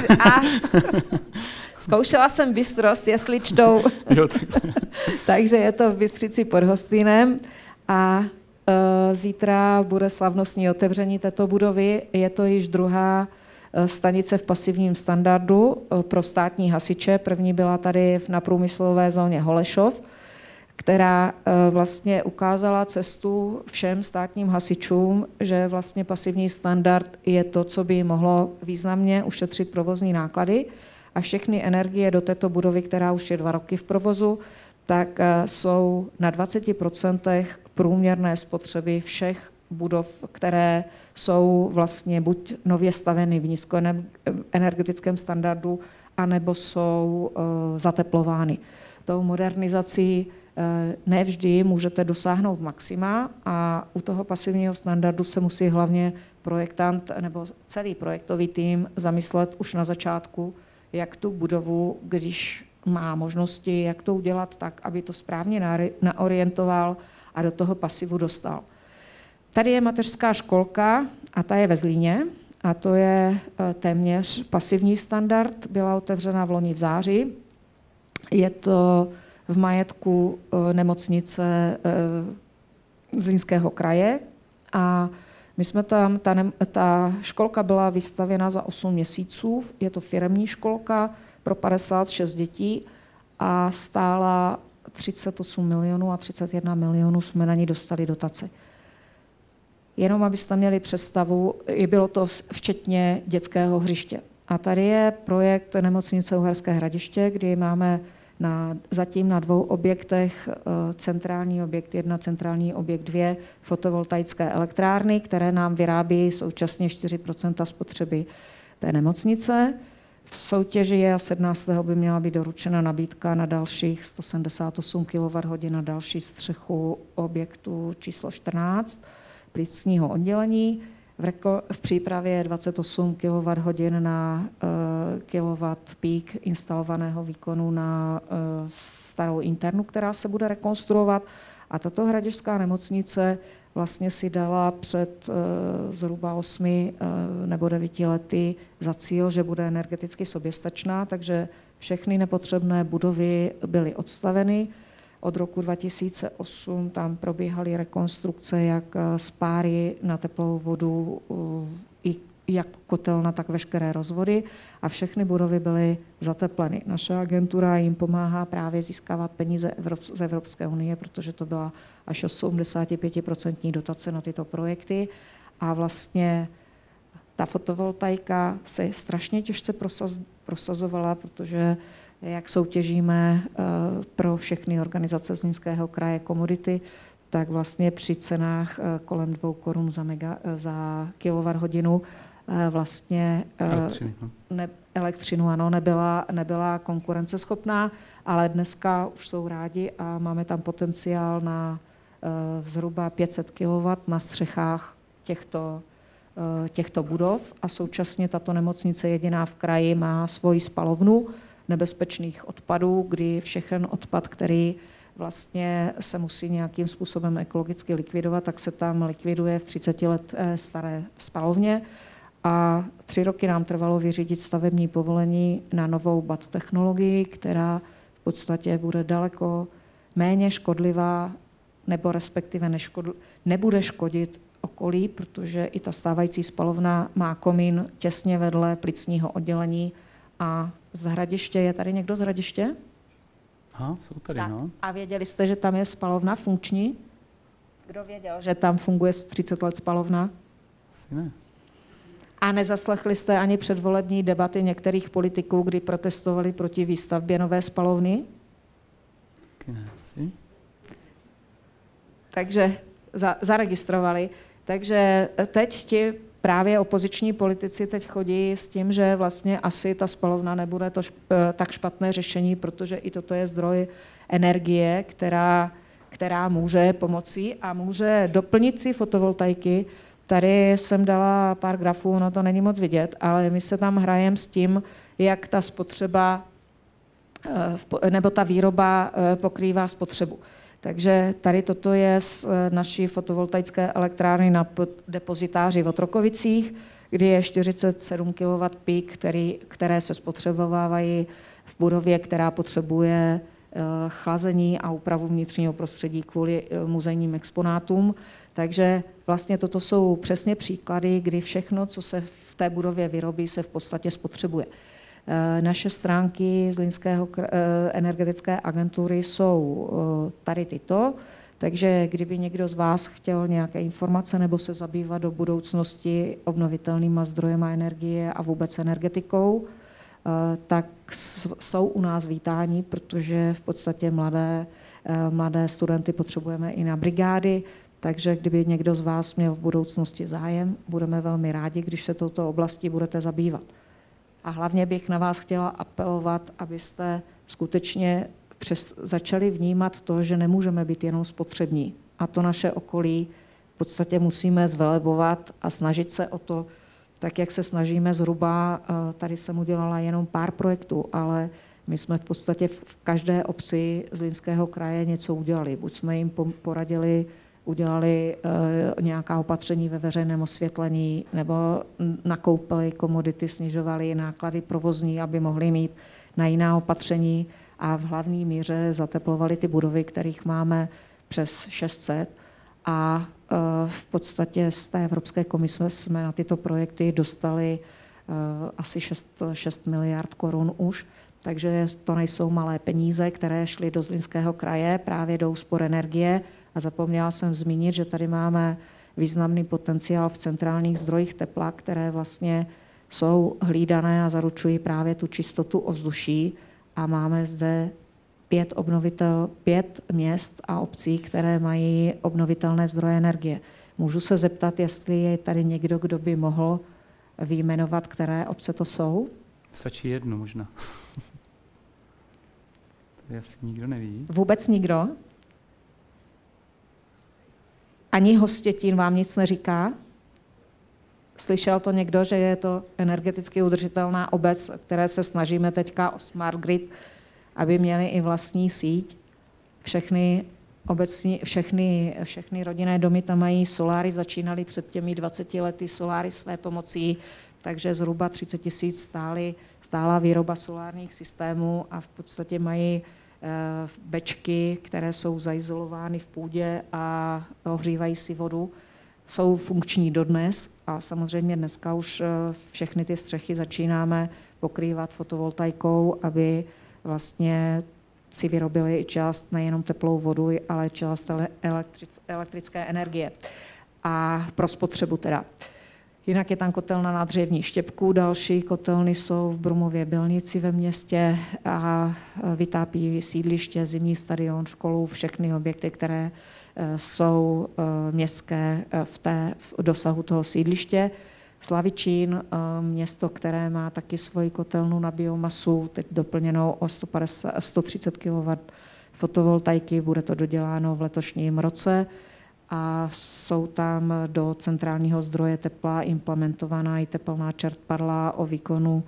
Zkoušela jsem bystrost, jestli čtou. Takže je to v Bystřici pod Hostýnem a zítra bude slavnostní otevření této budovy. Je to již druhá stanice v pasivním standardu pro státní hasiče. První byla tady na průmyslové zóně Holešov, která vlastně ukázala cestu všem státním hasičům, že vlastně pasivní standard je to, co by mohlo významně ušetřit provozní náklady a všechny energie do této budovy, která už je 2 roky v provozu, tak jsou na 20% průměrné spotřeby všech budov, které jsou vlastně buď nově staveny energetickém standardu, anebo jsou zateplovány. Tou modernizací nevždy můžete dosáhnout maxima a u toho pasivního standardu se musí hlavně projektant nebo celý projektový tým zamyslet už na začátku, jak tu budovu, když má možnosti, jak to udělat tak, aby to správně naorientoval a do toho pasivu dostal. Tady je mateřská školka a ta je ve Zlíně a to je téměř pasivní standard, byla otevřena v loni v září. Je to v majetku nemocnice Zlínského kraje a my jsme tam, ta školka byla vystavěna za 8 měsíců, je to firemní školka pro 56 dětí a stála 38 milionů a 31 milionů jsme na ní dostali dotace. Jenom abyste měli představu, bylo to včetně dětského hřiště. A tady je projekt nemocnice Uherské Hradiště, kdy máme zatím na 2 objektech, centrální objekt 1, centrální objekt 2, fotovoltaické elektrárny, které nám vyrábí současně 4% spotřeby té nemocnice. V soutěži je 17. by měla být doručena nabídka na dalších 178 kWh na další střechu objektu číslo 14 plicního oddělení. V přípravě je 28 kWh na kilowatt peak instalovaného výkonu na starou internu, která se bude rekonstruovat. A tato hradišťská nemocnice vlastně si dala před zhruba 8 nebo 9 lety za cíl, že bude energeticky soběstačná, takže všechny nepotřebné budovy byly odstaveny. Od roku 2008 tam probíhaly rekonstrukce jak spáry na teplou vodu, jak kotelna, tak veškeré rozvody a všechny budovy byly zatepleny. Naše agentura jim pomáhá právě získávat peníze z Evropské unie, protože to byla až 85% dotace na tyto projekty a vlastně ta fotovoltaika se strašně těžce prosazovala, protože jak soutěžíme pro všechny organizace Zlínského kraje komodity, tak vlastně při cenách kolem 2 korun za kilowatthodinu vlastně elektřinu ano, nebyla konkurenceschopná, ale dneska už jsou rádi a máme tam potenciál na zhruba 500 kW na střechách těchto budov a současně tato nemocnice jediná v kraji má svoji spalovnu nebezpečných odpadů, kdy všechen odpad, který vlastně se musí nějakým způsobem ekologicky likvidovat, tak se tam likviduje v 30 let staré spalovně. A 3 roky nám trvalo vyřídit stavební povolení na novou BAT technologii, která v podstatě bude daleko méně škodlivá, nebo respektive nebude škodit okolí, protože i ta stávající spalovna má komín těsně vedle plicního oddělení. A z Hradiště, je tady někdo z Hradiště? Aha, jsou tady, no. A věděli jste, že tam je spalovna funkční? Kdo věděl, že tam funguje 30 let spalovna? Asi ne. A nezaslechli jste ani předvolební debaty některých politiků, kdy protestovali proti výstavbě nové spalovny? Taky ne, asi. Takže zaregistrovali. Takže teď ti právě opoziční politici teď chodí s tím, že vlastně asi ta spalovna nebude tak špatné řešení, protože i toto je zdroj energie, která může pomoci a může doplnit ty fotovoltaiky. Tady jsem dala pár grafů, no to není moc vidět, ale my se tam hrajeme s tím, jak ta spotřeba nebo ta výroba pokrývá spotřebu. Takže tady toto je z naší fotovoltaické elektrárny na depozitáři v Otrokovicích, kdy je 47 kW peak, které se spotřebovávají v budově, která potřebuje chlazení a úpravu vnitřního prostředí kvůli muzejním exponátům. Takže vlastně toto jsou přesně příklady, kdy všechno, co se v té budově vyrobí, se v podstatě spotřebuje. Naše stránky Zlínského energetické agentury jsou tady tyto, takže kdyby někdo z vás chtěl nějaké informace nebo se zabývat do budoucnosti obnovitelnýma zdrojema energie a vůbec energetikou, tak jsou u nás vítáni, protože v podstatě mladé studenty potřebujeme i na brigády, takže kdyby někdo z vás měl v budoucnosti zájem, budeme velmi rádi, když se touto oblastí budete zabývat. A hlavně bych na vás chtěla apelovat, abyste skutečně začali vnímat to, že nemůžeme být jenom spotřební. A to naše okolí v podstatě musíme zvelebovat a snažit se o to, tak jak se snažíme zhruba, tady jsem udělala jenom pár projektů, ale my jsme v podstatě v každé obci Zlínského kraje něco udělali. Buď jsme jim poradili, udělali nějaká opatření ve veřejném osvětlení, nebo nakoupili komodity, snižovali náklady provozní, aby mohli mít na jiná opatření a v hlavní míře zateplovali ty budovy, kterých máme přes 600. A v podstatě z té Evropské komise jsme na tyto projekty dostali asi 6 miliard korun už. Takže to nejsou malé peníze, které šly do Zlínského kraje právě do úspor energie. A zapomněla jsem zmínit, že tady máme významný potenciál v centrálních zdrojích tepla, které vlastně jsou hlídané a zaručují právě tu čistotu ovzduší. A máme zde 5 měst a obcí, které mají obnovitelné zdroje energie. Můžu se zeptat, jestli je tady někdo, kdo by mohl vyjmenovat, které obce to jsou? Stačí jedno možná. Tady asi nikdo neví. Vůbec nikdo? Ani Hostětín vám nic neříká? Slyšel to někdo, že je to energeticky udržitelná obec, které se snažíme teďka o smart grid, aby měli i vlastní síť. Všechny rodinné domy tam mají soláry, začínaly před těmi 20 lety soláry své pomocí, takže zhruba 30 000 stála výroba solárních systémů a v podstatě mají bečky, které jsou zaizolovány v půdě a ohřívají si vodu. Jsou funkční dodnes a samozřejmě dneska už všechny ty střechy začínáme pokrývat fotovoltaikou, aby vlastně si vyrobili i část nejenom teplou vodu, ale část elektrické energie. A pro spotřebu teda. Jinak je tam kotelna na dřevní štěpku, další kotelny jsou v Brumově Bylnici ve městě a vytápí sídliště, zimní stadion, školu, všechny objekty, které jsou městské v dosahu toho sídliště. Slavičín, město, které má taky svoji kotelnu na biomasu, teď doplněnou o 130 kW fotovoltaiky, bude to doděláno v letošním roce. A jsou tam do centrálního zdroje tepla implementovaná i tepelná čerpadla o výkonu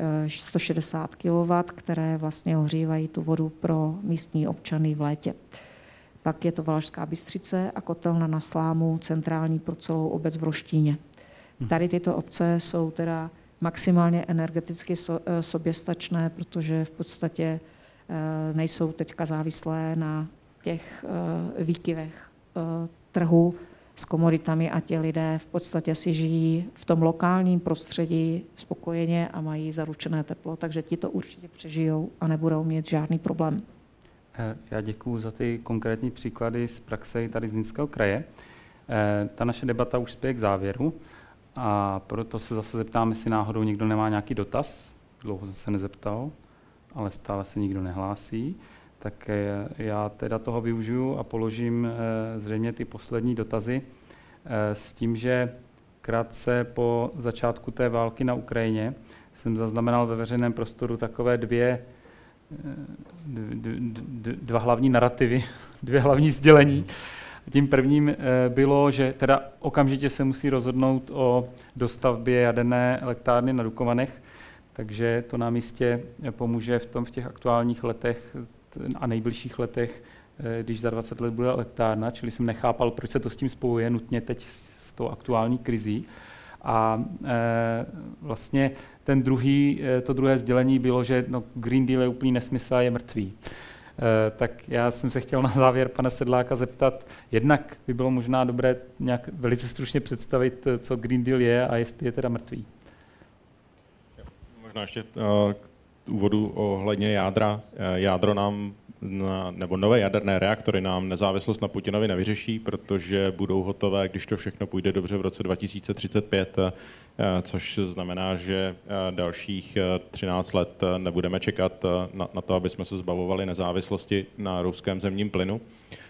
160 kW, které vlastně ohřívají tu vodu pro místní občany v létě. Pak je to Valašská Bystřice a kotelna na Slámu, centrální pro celou obec v Roštíně. Tady tyto obce jsou teda maximálně energeticky soběstačné, protože v podstatě nejsou teďka závislé na těch výkyvech trhu s komoditami a ti lidé v podstatě si žijí v tom lokálním prostředí spokojeně a mají zaručené teplo, takže ti to určitě přežijou a nebudou mít žádný problém. Já děkuji za ty konkrétní příklady z praxe tady z Zlínského kraje. Ta naše debata už spěje k závěru a proto se zase zeptám, jestli náhodou někdo nemá nějaký dotaz. Dlouho jsem se nezeptal, ale stále se nikdo nehlásí. Tak já teda toho využiju a položím zřejmě ty poslední dotazy s tím, že krátce po začátku té války na Ukrajině jsem zaznamenal ve veřejném prostoru takové dva hlavní narrativy, dvě hlavní sdělení. Tím prvním bylo, že teda okamžitě se musí rozhodnout o dostavbě jaderné elektrárny na Dukovanech, takže to nám jistě pomůže v těch aktuálních letech a nejbližších letech, když za 20 let bude elektrárna, čili jsem nechápal, proč se to s tím spojuje nutně teď s tou aktuální krizí. A vlastně to druhé sdělení bylo, že Green Deal je úplný nesmysl a je mrtvý. Tak já jsem se chtěl na závěr pana Sedláka zeptat, jednak by bylo možná dobré nějak velice stručně představit, co Green Deal je a jestli je teda mrtvý. Možná ještě k úvodu ohledně jádra. Jádro nám, nebo nové jaderné reaktory nám nezávislost na Putinovi nevyřeší, protože budou hotové, když to všechno půjde dobře v roce 2035, což znamená, že dalších 13 let nebudeme čekat na to, aby jsme se zbavovali nezávislosti na ruském zemním plynu.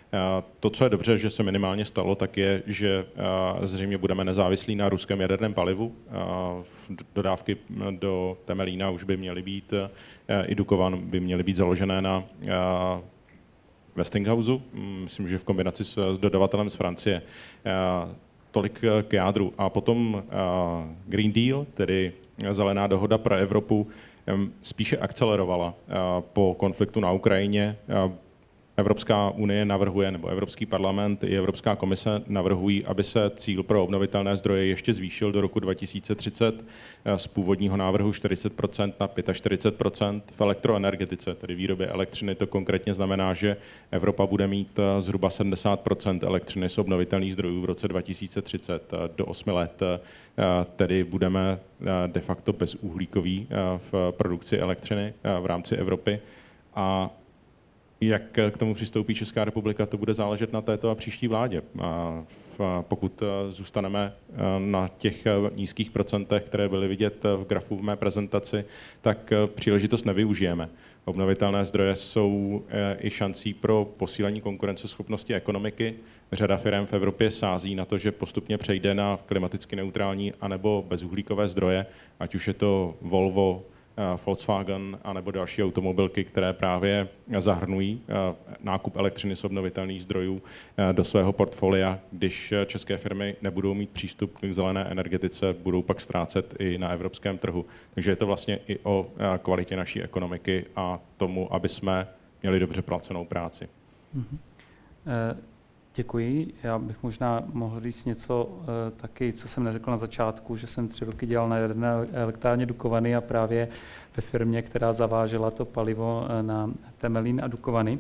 To, co je dobře, že se minimálně stalo, tak je, že zřejmě budeme nezávislí na ruském jaderném palivu. Dodávky do Temelína už by měly být, i Dukovan by měly být založené na Westinghouse, myslím, že v kombinaci s dodavatelem z Francie. Tolik k jádru. A potom Green Deal, tedy zelená dohoda pro Evropu, spíše akcelerovala po konfliktu na Ukrajině. Evropská unie navrhuje, nebo Evropský parlament i Evropská komise navrhují, aby se cíl pro obnovitelné zdroje ještě zvýšil do roku 2030 z původního návrhu 40% na 45%. V elektroenergetice, tedy výrobě elektřiny, to konkrétně znamená, že Evropa bude mít zhruba 70% elektřiny z obnovitelných zdrojů v roce 2030 do 8 let. Tedy budeme de facto bezuhlíkoví v produkci elektřiny v rámci Evropy. A jak k tomu přistoupí Česká republika, to bude záležet na této a příští vládě. Pokud zůstaneme na těch nízkých procentech, které byly vidět v grafu v mé prezentaci, tak příležitost nevyužijeme. Obnovitelné zdroje jsou i šancí pro posílení konkurenceschopnosti ekonomiky. Řada firm v Evropě sází na to, že postupně přejde na klimaticky neutrální anebo bezuhlíkové zdroje, ať už je to Volvo, Volkswagen anebo další automobilky, které právě zahrnují nákup elektřiny z obnovitelných zdrojů do svého portfolia. Když české firmy nebudou mít přístup k zelené energetice, budou pak ztrácet i na evropském trhu. Takže je to vlastně i o kvalitě naší ekonomiky a tomu, aby jsme měli dobře placenou práci. Děkuji. Já bych možná mohl říct něco taky, co jsem neřekl na začátku, že jsem 3 roky dělal na jaderné elektrárně Dukovany a právě ve firmě, která zavážela to palivo na Temelín a Dukovany.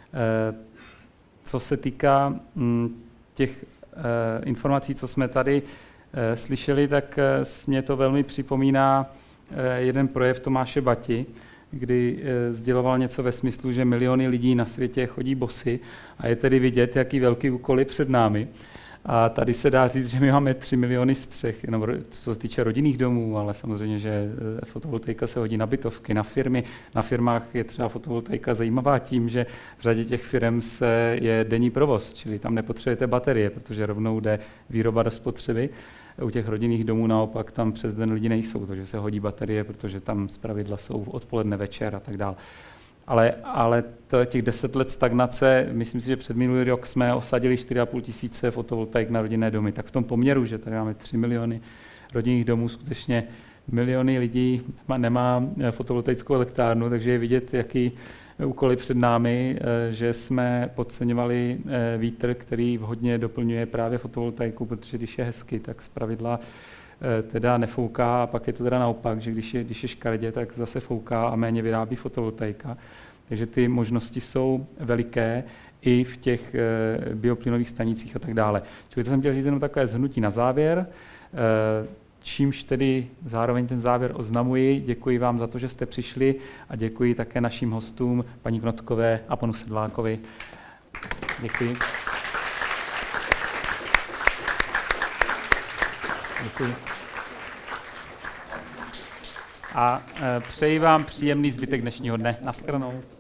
Co se týká těch informací, co jsme tady slyšeli, tak mě to velmi připomíná jeden projev Tomáše Bati, kdy sděloval něco ve smyslu, že miliony lidí na světě chodí bosy a je tedy vidět, jaký velký úkol je před námi. A tady se dá říct, že my máme 3 miliony střech, jenom co se týče rodinných domů, ale samozřejmě, že fotovoltaika se hodí na bytovky, na firmy. Na firmách je třeba fotovoltaika zajímavá tím, že v řadě těch firm je denní provoz, čili tam nepotřebujete baterie, protože rovnou jde výroba do spotřeby. U těch rodinných domů naopak tam přes den lidi nejsou, takže se hodí baterie, protože tam zpravidla jsou odpoledne, večer a tak dále. Ale těch 10 let stagnace, myslím si, že před minulý rok jsme osadili 4,5 tisíce fotovoltaik na rodinné domy. Tak v tom poměru, že tady máme 3 miliony rodinných domů, skutečně miliony lidí nemá fotovoltaickou elektrárnu, takže je vidět, jaký úkoly před námi, že jsme podceňovali vítr, který vhodně doplňuje právě fotovoltaiku, protože když je hezky, tak zpravidla teda nefouká a pak je to teda naopak, že když je škaredě, tak zase fouká a méně vyrábí fotovoltaika. Takže ty možnosti jsou veliké i v těch bioplynových stanicích a tak dále. Čili to jsem chtěl říct jenom takové shrnutí na závěr. Čímž tedy zároveň ten závěr oznamuji. Děkuji vám za to, že jste přišli a děkuji také našim hostům, paní Knotkové a panu Sedlákovi. Děkuji. Děkuji. A přeji vám příjemný zbytek dnešního dne. Naschledanou.